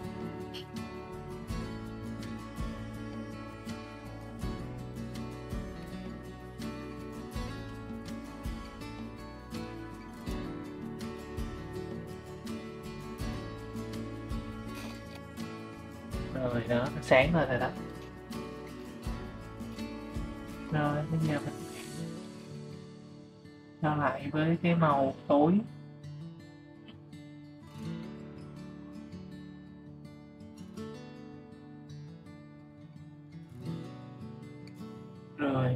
Rồi đó, nó sáng lên rồi đó. Rồi bây giờ mình cho lại với cái màu tối. Rồi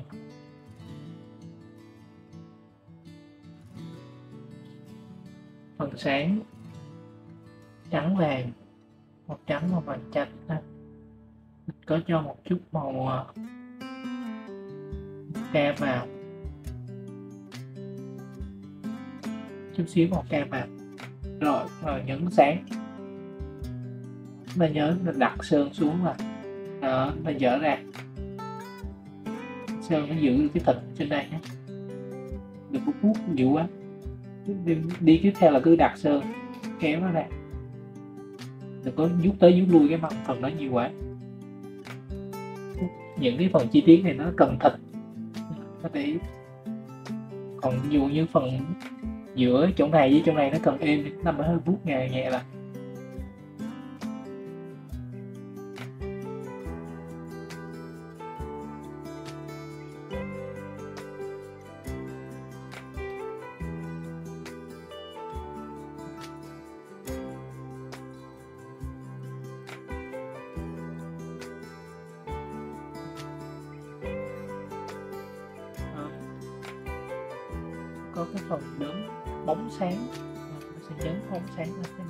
phần sáng trắng vàng, màu trắng và vàng chanh ha. Mình có cho một chút màu cam vào, chút xíu màu cam vào. Rồi nhấn sáng. Mình nhớ mình đặt sơn xuống là đó, mình dỡ ra, sơn nó giữ được cái thịt trên đây nhé, đừng có hút nhiều quá. Đi tiếp theo là cứ đặt sơn, kéo nó ra, đừng có vuốt tới vuốt lui cái mặt phần đó nhiều quá. Những cái phần chi tiết này nó cần thịt có thể, còn ví dụ như phần giữa chỗ này với chỗ này nó cần êm, nó mới hơi vuốt nhẹ nhẹ là. Có cái phần đốm bóng sáng, mình sẽ nhấn bóng sáng lên thế này.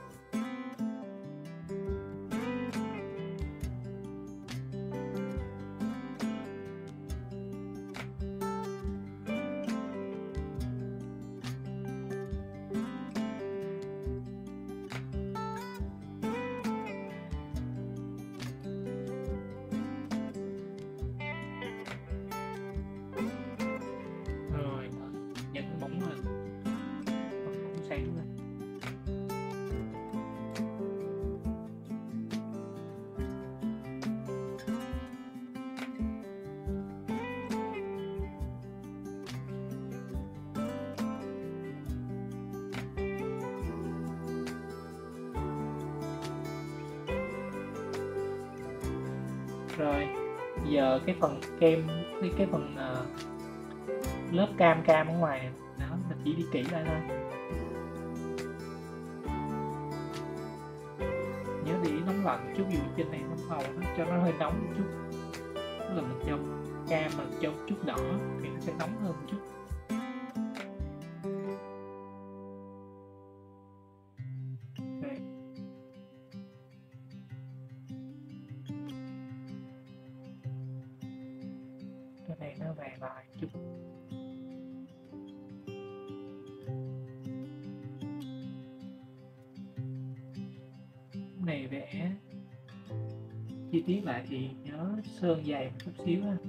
Rồi giờ cái phần kem, cái phần lớp cam ở ngoài này, đó mình chỉ đi kỹ lại thôi. lạnh chút, dù trên này nó màu nó cho nó hơi nóng một chút, tức là mình cho cam mà cho một chút đỏ thì nó sẽ nóng hơn một chút. Đây. Cái này nó vàng lại chút. Này vẽ chi tiết lại thì nhớ sơn dày một chút xíu ha.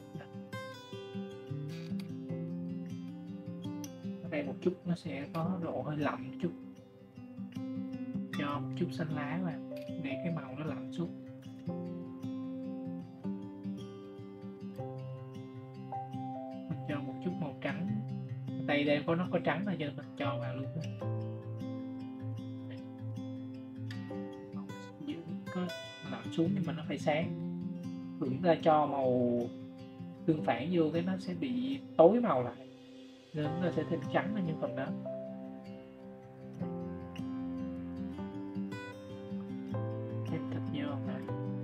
Ở đây một chút nó sẽ có độ hơi lạnh một chút, cho một chút xanh lá vào để cái màu nó lạnh xuống. Mình cho một chút màu trắng, đây đây nó có trắng là cho nên mình cho vào luôn đó. Có lặn xuống nhưng mà nó phải sáng, chúng ta cho màu tương phản vô cái nó sẽ bị tối màu lại nên nó sẽ thêm trắng ở những phần đó. Thêm thịt vô này.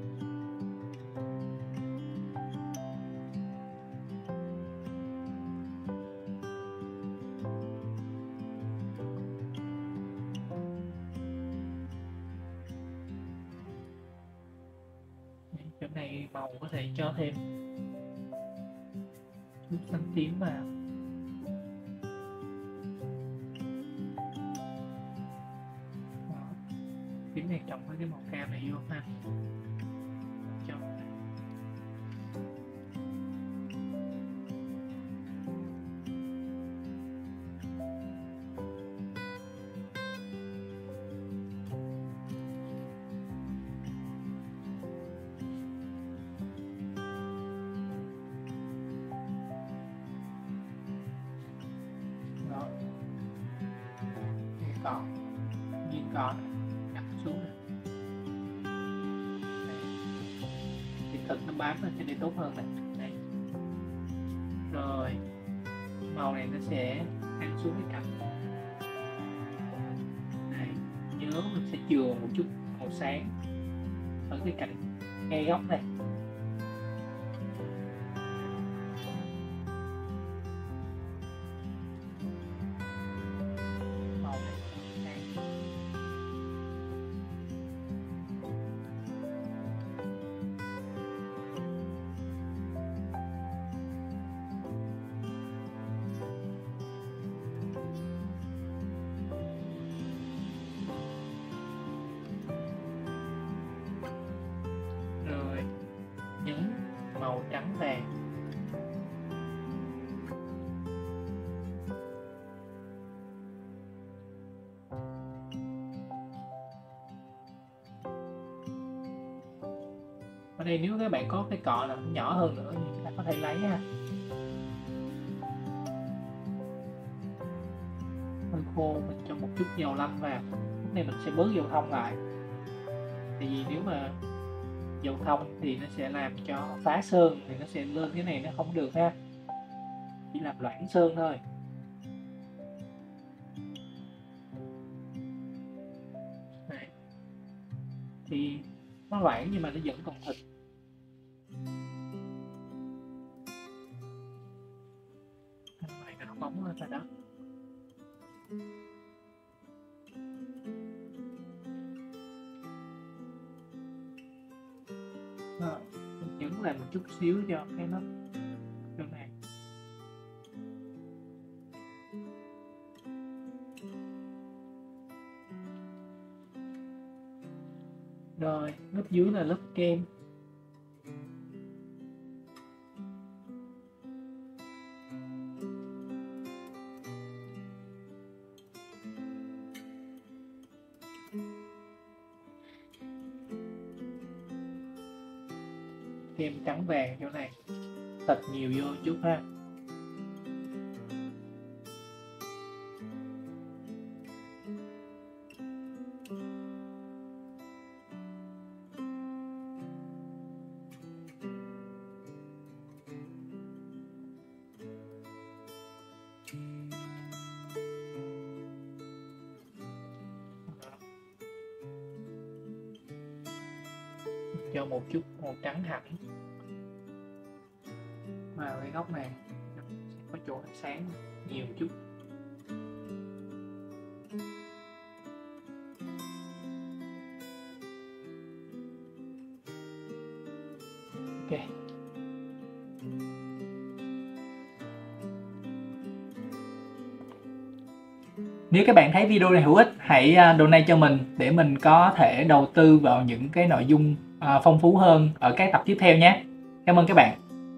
Chỗ này màu có thể cho thêm chút xanh tím vào. Tím này trồng với cái màu cam này vô ha. Cho đó. Viên còn đặt xuống này. Thì thịt nó bám lên trên đây tốt hơn này. Đây. Rồi màu này nó sẽ ăn xuống cái cạnh này. Nhớ mình sẽ chừa một chút màu sáng ở cái cạnh ngay góc này. Màu này sáng. Rồi nhấn màu trắng vàng. Ở đây nếu các bạn có cái cọ nào nhỏ hơn nữa thì chúng ta có thể lấy ha. Hơi khô mình cho một chút dầu lanh vào. Lúc này mình sẽ bớt dầu thông lại. Tại vì nếu mà dầu thông thì nó sẽ làm cho phá sơn, thì nó sẽ lên cái này nó không được ha. Chỉ làm loãng sơn thôi. Đấy. Thì nó loãng nhưng mà nó vẫn còn thịt. Này nó bóng lên rồi đó. Rồi, mình nhấn lại một chút xíu cho cái nó chỗ này. Rồi, lớp dưới là lớp kem. Kem trắng vàng chỗ này. Thịt nhiều vô chút ha. cho một chút màu trắng hẳn vào cái góc này, sẽ có chỗ ánh sáng nhiều chút. Ok. Nếu các bạn thấy video này hữu ích, hãy donate cho mình để mình có thể đầu tư vào những cái nội dung phong phú hơn ở các tập tiếp theo nhé. Cảm ơn các bạn.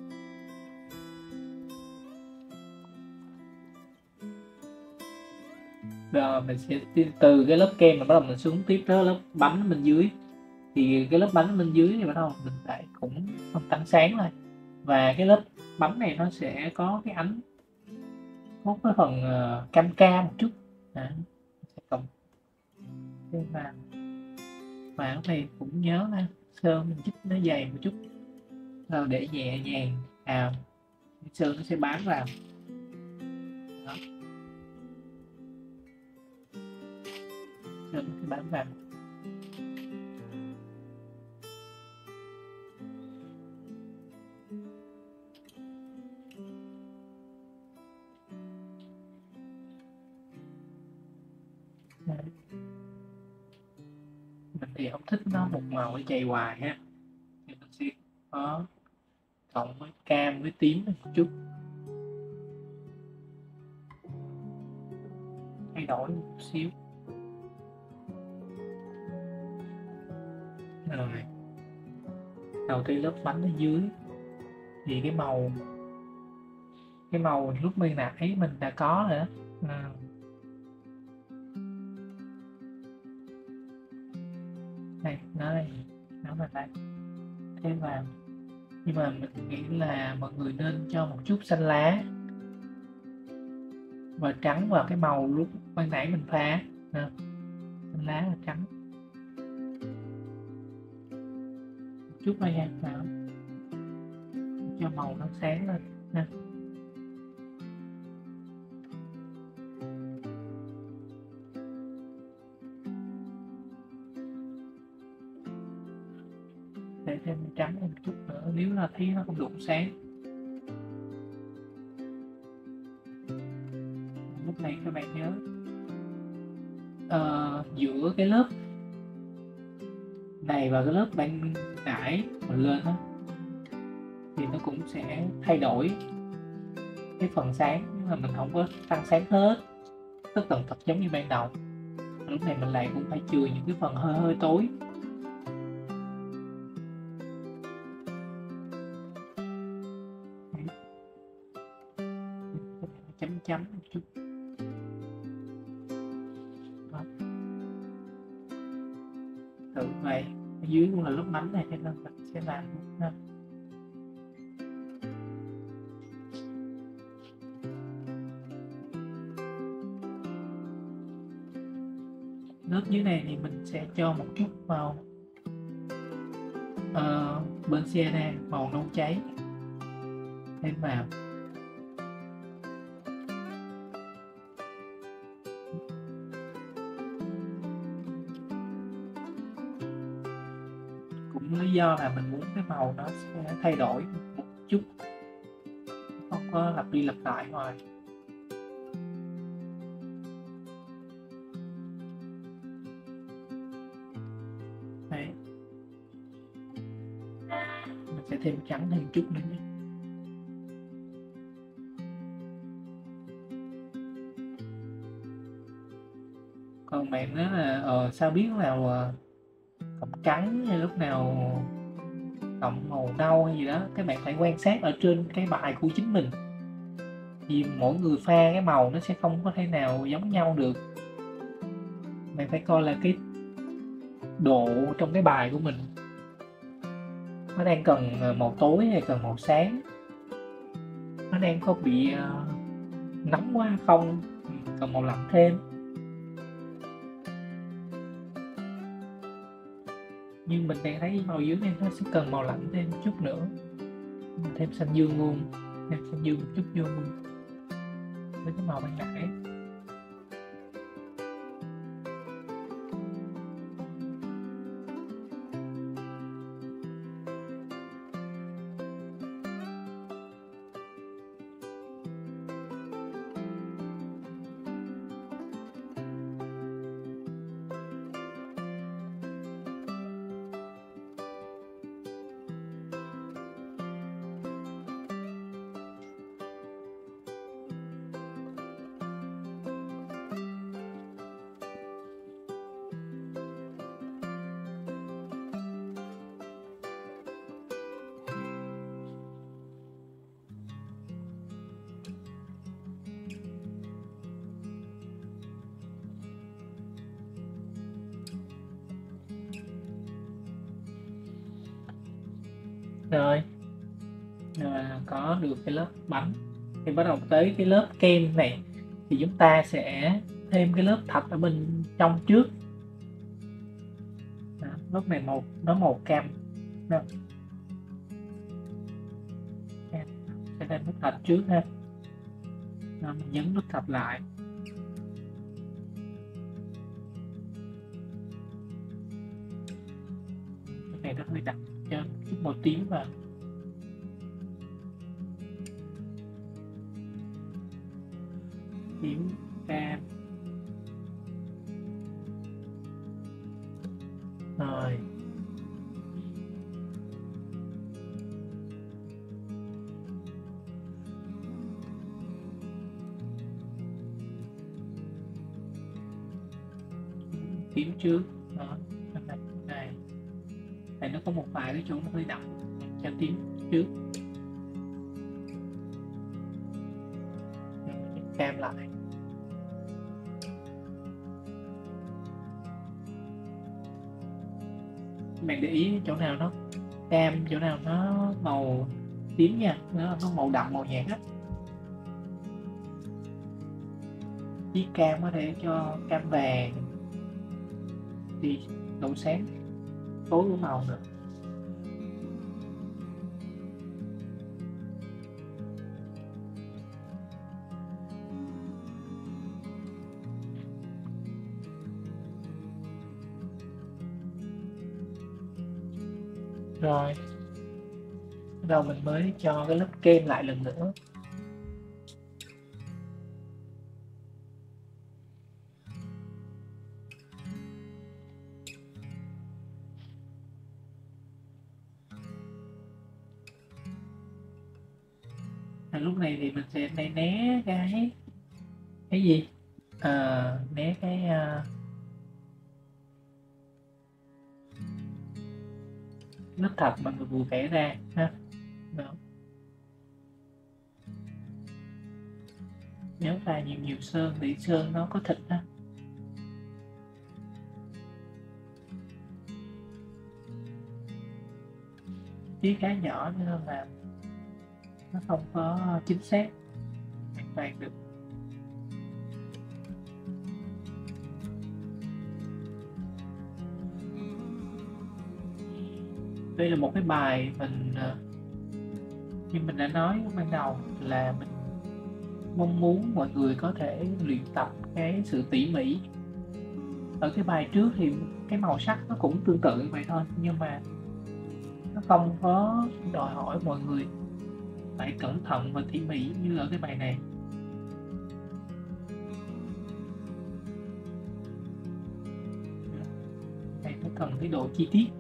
Rồi mình sẽ từ cái lớp kem mà bắt đầu mình xuống tiếp tới lớp bánh bên dưới. Thì cái lớp bánh bên dưới thì bắt đầu mình lại cũng tăng sáng lại, và cái lớp bánh này nó sẽ có cái ánh, có cái phần cam cam một chút. Sẽ cộng thêm vàng, và lúc này cũng nhớ là sơn mình chích nó dày một chút, rồi để nhẹ nhàng sơn nó sẽ bám vào. Đó. Sơn nó sẽ bám vào. Mình thì không thích nó một màu để chày hoài ha, thì mình sẽ có cộng với cam với tím một chút, thay đổi một xíu. Rồi đầu tiên lớp bánh ở dưới thì cái màu lúc bên nãy mình đã có rồi đó. Đây, nó đây, nó là đây, thêm vào. Nhưng mà mình nghĩ là mọi người nên cho một chút xanh lá và trắng vào cái màu lúc ban nãy mình pha. Xanh lá và trắng một chút thôi nha, cho màu nó sáng lên nè. Để thêm trắng một chút nữa nếu là thấy nó không đủ sáng. Lúc này các bạn nhớ giữa cái lớp này và cái lớp ban nãy mình lên đó, thì nó cũng sẽ thay đổi cái phần sáng, nhưng mà mình không có tăng sáng hết tất tần tật giống như ban đầu. Lúc này mình lại cũng phải chừa những cái phần hơi hơi tối. Chấm một chút. Đó. Tự vậy ở dưới cũng là lớp bánh này, cho nên mình sẽ làm lớp dưới này thì mình sẽ cho một chút màu bên sienna, màu nâu cháy thêm vào. Cũng lý do là mình muốn cái màu nó sẽ thay đổi một chút, không có lặp đi lặp lại hoài. Đấy. Mình sẽ thêm trắng thêm chút nữa nhé. Còn bạn nói là sao biết nào cộng trắng hay lúc nào cộng màu nâu hay gì đó, các bạn phải quan sát ở trên cái bài của chính mình, vì mỗi người pha cái màu nó sẽ không có thể nào giống nhau được. Bạn phải coi là cái độ trong cái bài của mình nó đang cần màu tối hay cần màu sáng, nó đang có bị nóng quá không, cần màu lạnh thêm. Nhưng mình đang thấy màu dưới này nó sẽ cần màu lạnh thêm một chút nữa, thêm xanh dương luôn, thêm xanh dương một chút vô luôn với cái màu ban nãy. Rồi có được cái lớp bánh thì bắt đầu tới cái lớp kem này thì chúng ta sẽ thêm cái lớp thạch ở bên trong trước. Đó, lớp này màu cam. Đó. Sẽ thêm lớp thạch trước ha. Đó, mình nhấn nút thạch lại. Cái này nó hơi đặc cho chút màu tím vào. Tím cam. Rồi tím trước. Đó, này này nó có một vài cái chỗ nó hơi đậm, cho tím trước. Cam lại. Bạn để ý chỗ nào nó cam, chỗ nào nó màu tím nha, nó màu đậm màu nhạt á. Chiếc cam có thể cho cam vàng thì độ sáng tối của màu nữa. Rồi bắt đầu mình mới cho cái lớp kem lại lần nữa. Lúc này thì mình sẽ né cái gì né cái lớp thật mà mình vừa vẽ ra ha. Đó. Nhớ ra nhiều sơn để sơn nó có thịt ha. Chí khá nhỏ nên là nó không có chính xác hoàn toàn được. Đây là một cái bài mình như mình đã nói ban đầu là mình mong muốn mọi người có thể luyện tập cái sự tỉ mỉ. Ở cái bài trước thì cái màu sắc nó cũng tương tự như vậy thôi, nhưng mà nó không có đòi hỏi mọi người phải cẩn thận và tỉ mỉ như ở cái bài này. Này nó cần cái độ chi tiết.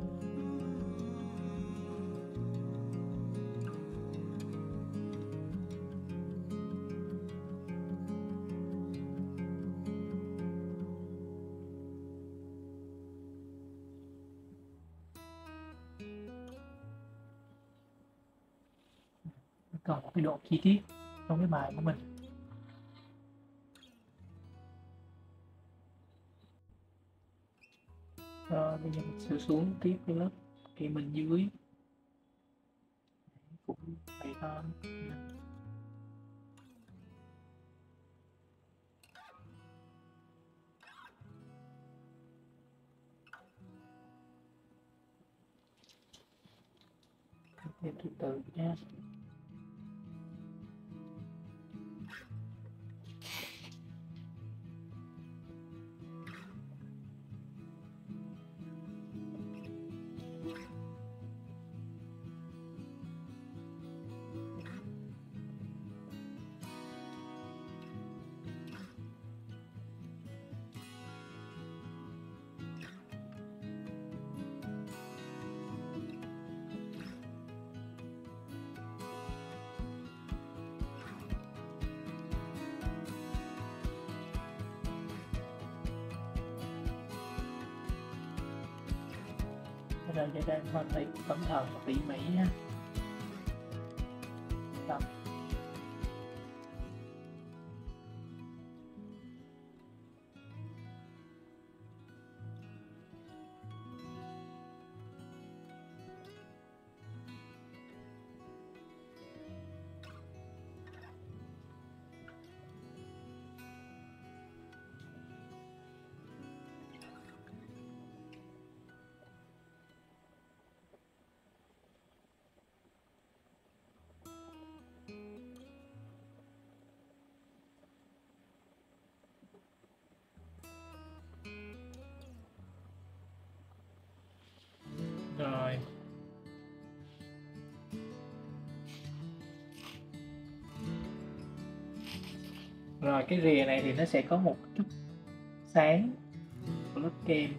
Còn một cái độ chi tiết trong cái bài của mình. Rồi bây giờ mình sẽ xuống tiếp cái lớp thì mình dưới cũng vậy thôi. Từ từ nha. Rồi giờ đang hoàn thành cẩn thận và tỉ mỉ ha. Đó. Rồi cái rìa này thì nó sẽ có một chút sáng của lớp kem.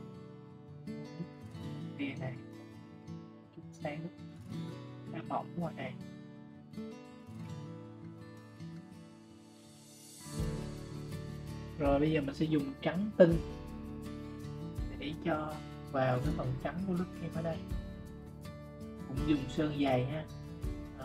Rìa này chút sáng khá mỏng ngoài này. Rồi bây giờ mình sẽ dùng trắng tinh để cho vào cái phần trắng của lớp kem ở đây. Cũng dùng sơn dày ha. Đó.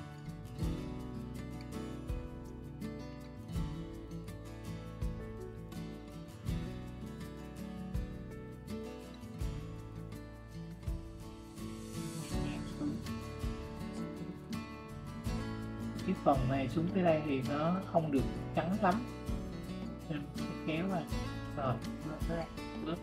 Cái phần này xuống tới đây thì nó không được trắng lắm nên mình sẽ kéo vào. Rồi lên tới đây lớp.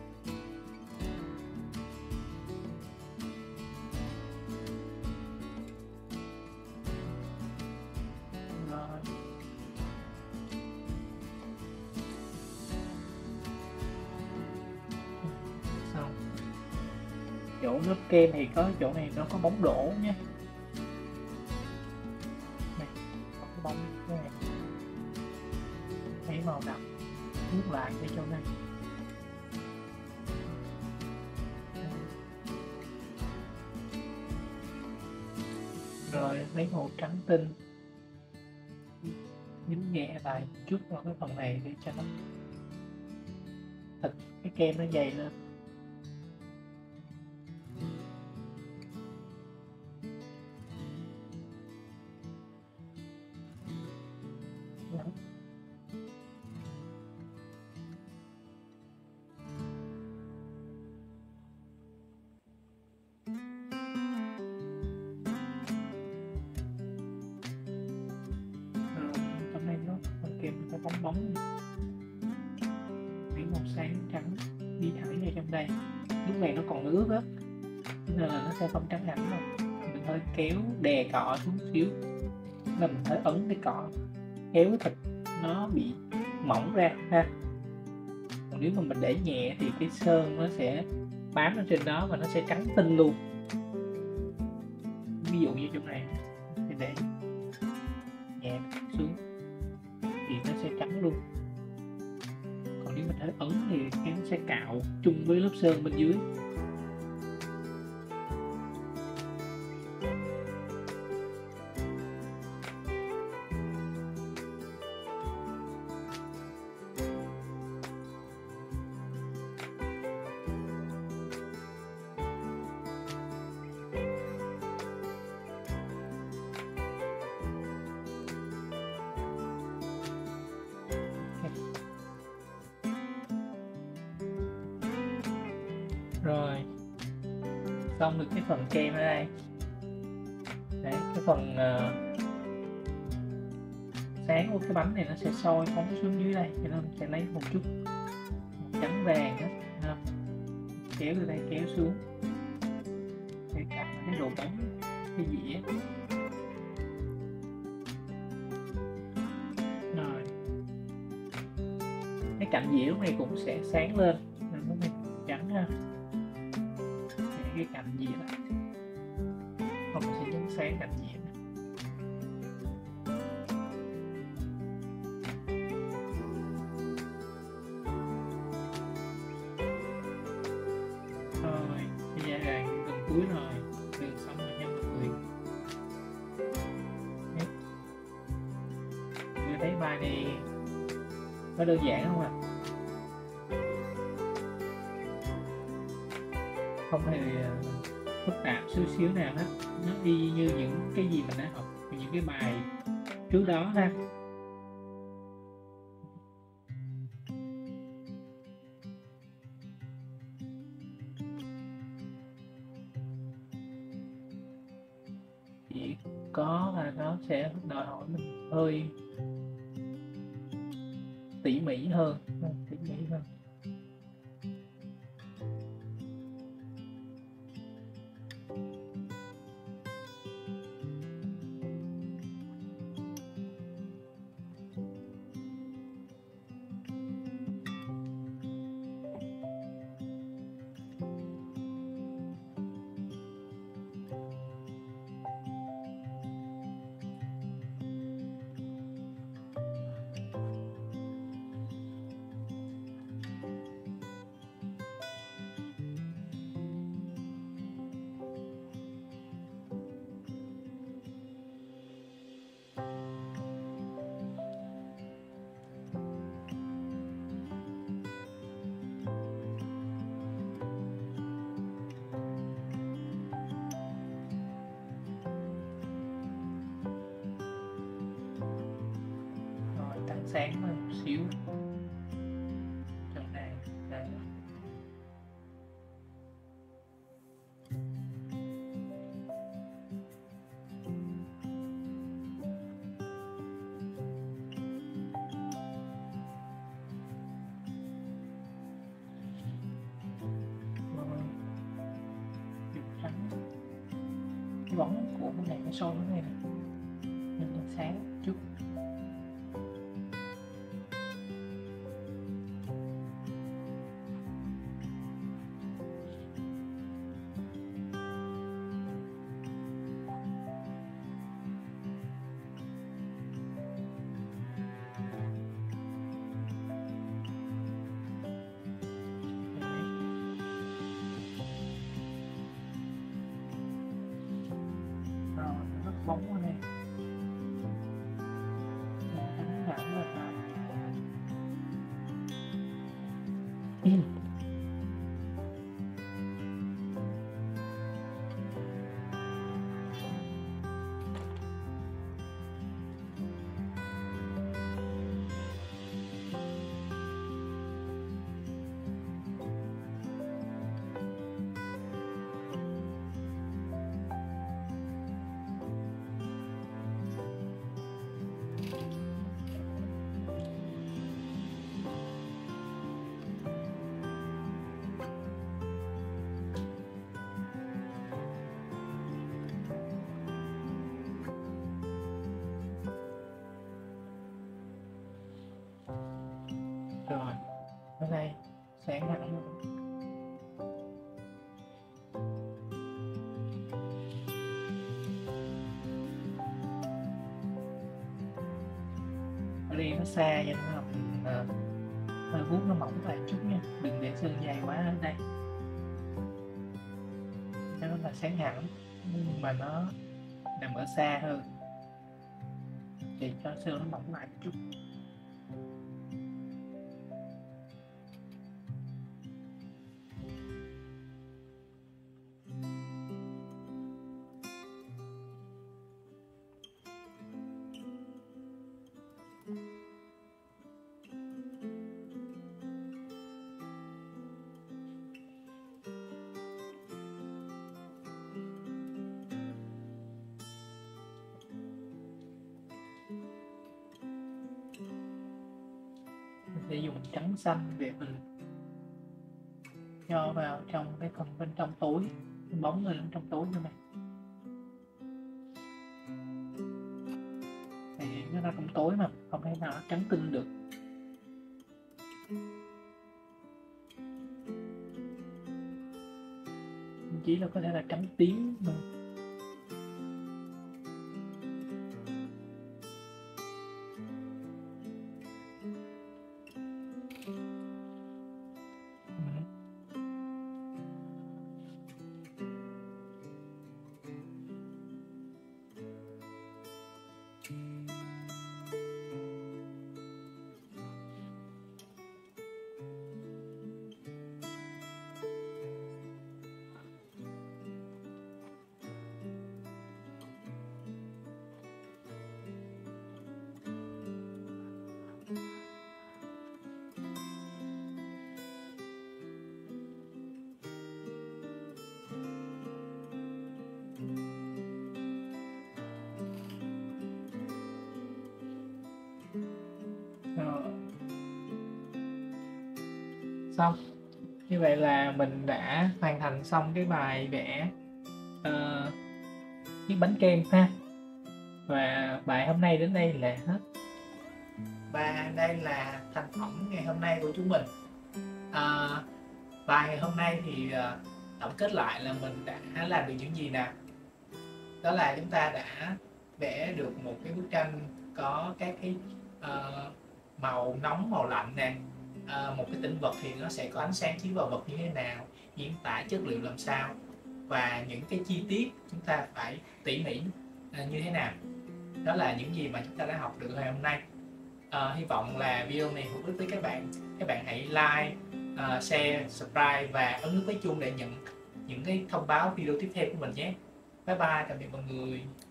Rồi xong. Chỗ lớp kem thì có chỗ này nó có bóng đổ nhé. Này, có cái bóng thế này. Thấy màu đậm nước lại cái chỗ này. Rồi lấy màu trắng tinh nhấn nhẹ lại một chút vào cái phần này để cho nó thịt cái kem nó dày lên. Đó. Trong này nó phần kem nó bóng bóng, miếng màu sáng trắng đi thẳng vào trong đây. Lúc này nó còn ướt á nên là nó sẽ không trắng hẳn đâu. Mình hơi kéo đè cọ xuống xíu, là mình phải ấn cái cọ kéo cái thịt nó bị mỏng ra ha. Còn nếu mà mình để nhẹ thì cái sơn nó sẽ bám ở trên đó và nó sẽ trắng tinh luôn. Ví dụ như trong này thì để nhẹ xuống thì nó sẽ trắng luôn. Còn nếu mình thấy ấn thì cái nó sẽ cạo chung với lớp sơn bên dưới. Rồi xong được cái phần kem ở đây. Đấy, cái phần sáng của cái bánh này nó sẽ soi phóng xuống dưới đây, cho nên mình sẽ lấy một chút màu trắng vàng đó, kéo từ đây kéo xuống để cắt cái độ bóng cái dĩa. Rồi cái cạnh dĩa lúc này cũng sẽ sáng lên, nên lúc này trắng ha. Cái cạnh dĩa này không, mình sẽ nhấn sáng cạnh dĩa này. Rồi bây giờ là gần cuối rồi, gần xong rồi nha mọi người. Người thấy bài này có đơn giản không ạ? Không hề phức tạp xíu nào hết, nó y như những cái gì mình đã học những cái bài trước đó ha. Chỉ có là nó sẽ đòi hỏi mình hơi tỉ mỉ hơn. sáng lên một xíu trong này. Đây. Cái bóng của cái này nó sôi cái này nên nó sáng chút. Bóng ở đây đánh giảm rồi hả? Rồi, ở đây sáng hẳn luôn. Ở đây nó xa cho nên là hơi vuốt nó mỏng lại chút nha, đừng để sơn dài quá ở đây. Cho nó là sáng hẳn nhưng mà nó nằm ở xa hơn thì cho sơn nó mỏng lại một chút. Để dùng trắng xanh để mình cho vào trong cái phần bên trong tối, bóng lên trong tối như này thì nó ra trong tối mà không thể nào nó trắng tinh được. Thậm chí là có thể là trắng tím nữa. Xong, như vậy là mình đã hoàn thành xong cái bài vẽ chiếc bánh kem ha. Và bài hôm nay đến đây là hết. Và đây là thành phẩm ngày hôm nay của chúng mình. Bài ngày hôm nay thì tổng kết lại là mình đã làm được những gì nào. Đó là chúng ta đã vẽ được một cái bức tranh có các cái màu nóng, màu lạnh nè. Một cái tĩnh vật thì nó sẽ có ánh sáng chiếu vào vật như thế nào, diễn tả chất liệu làm sao, và những cái chi tiết chúng ta phải tỉ mỉ như thế nào. Đó là những gì mà chúng ta đã học được ngày hôm nay. Hy vọng là video này hữu ích với các bạn. Các bạn hãy like, share, subscribe và ấn nút cái chuông để nhận những cái thông báo video tiếp theo của mình nhé. Bye bye, tạm biệt mọi người.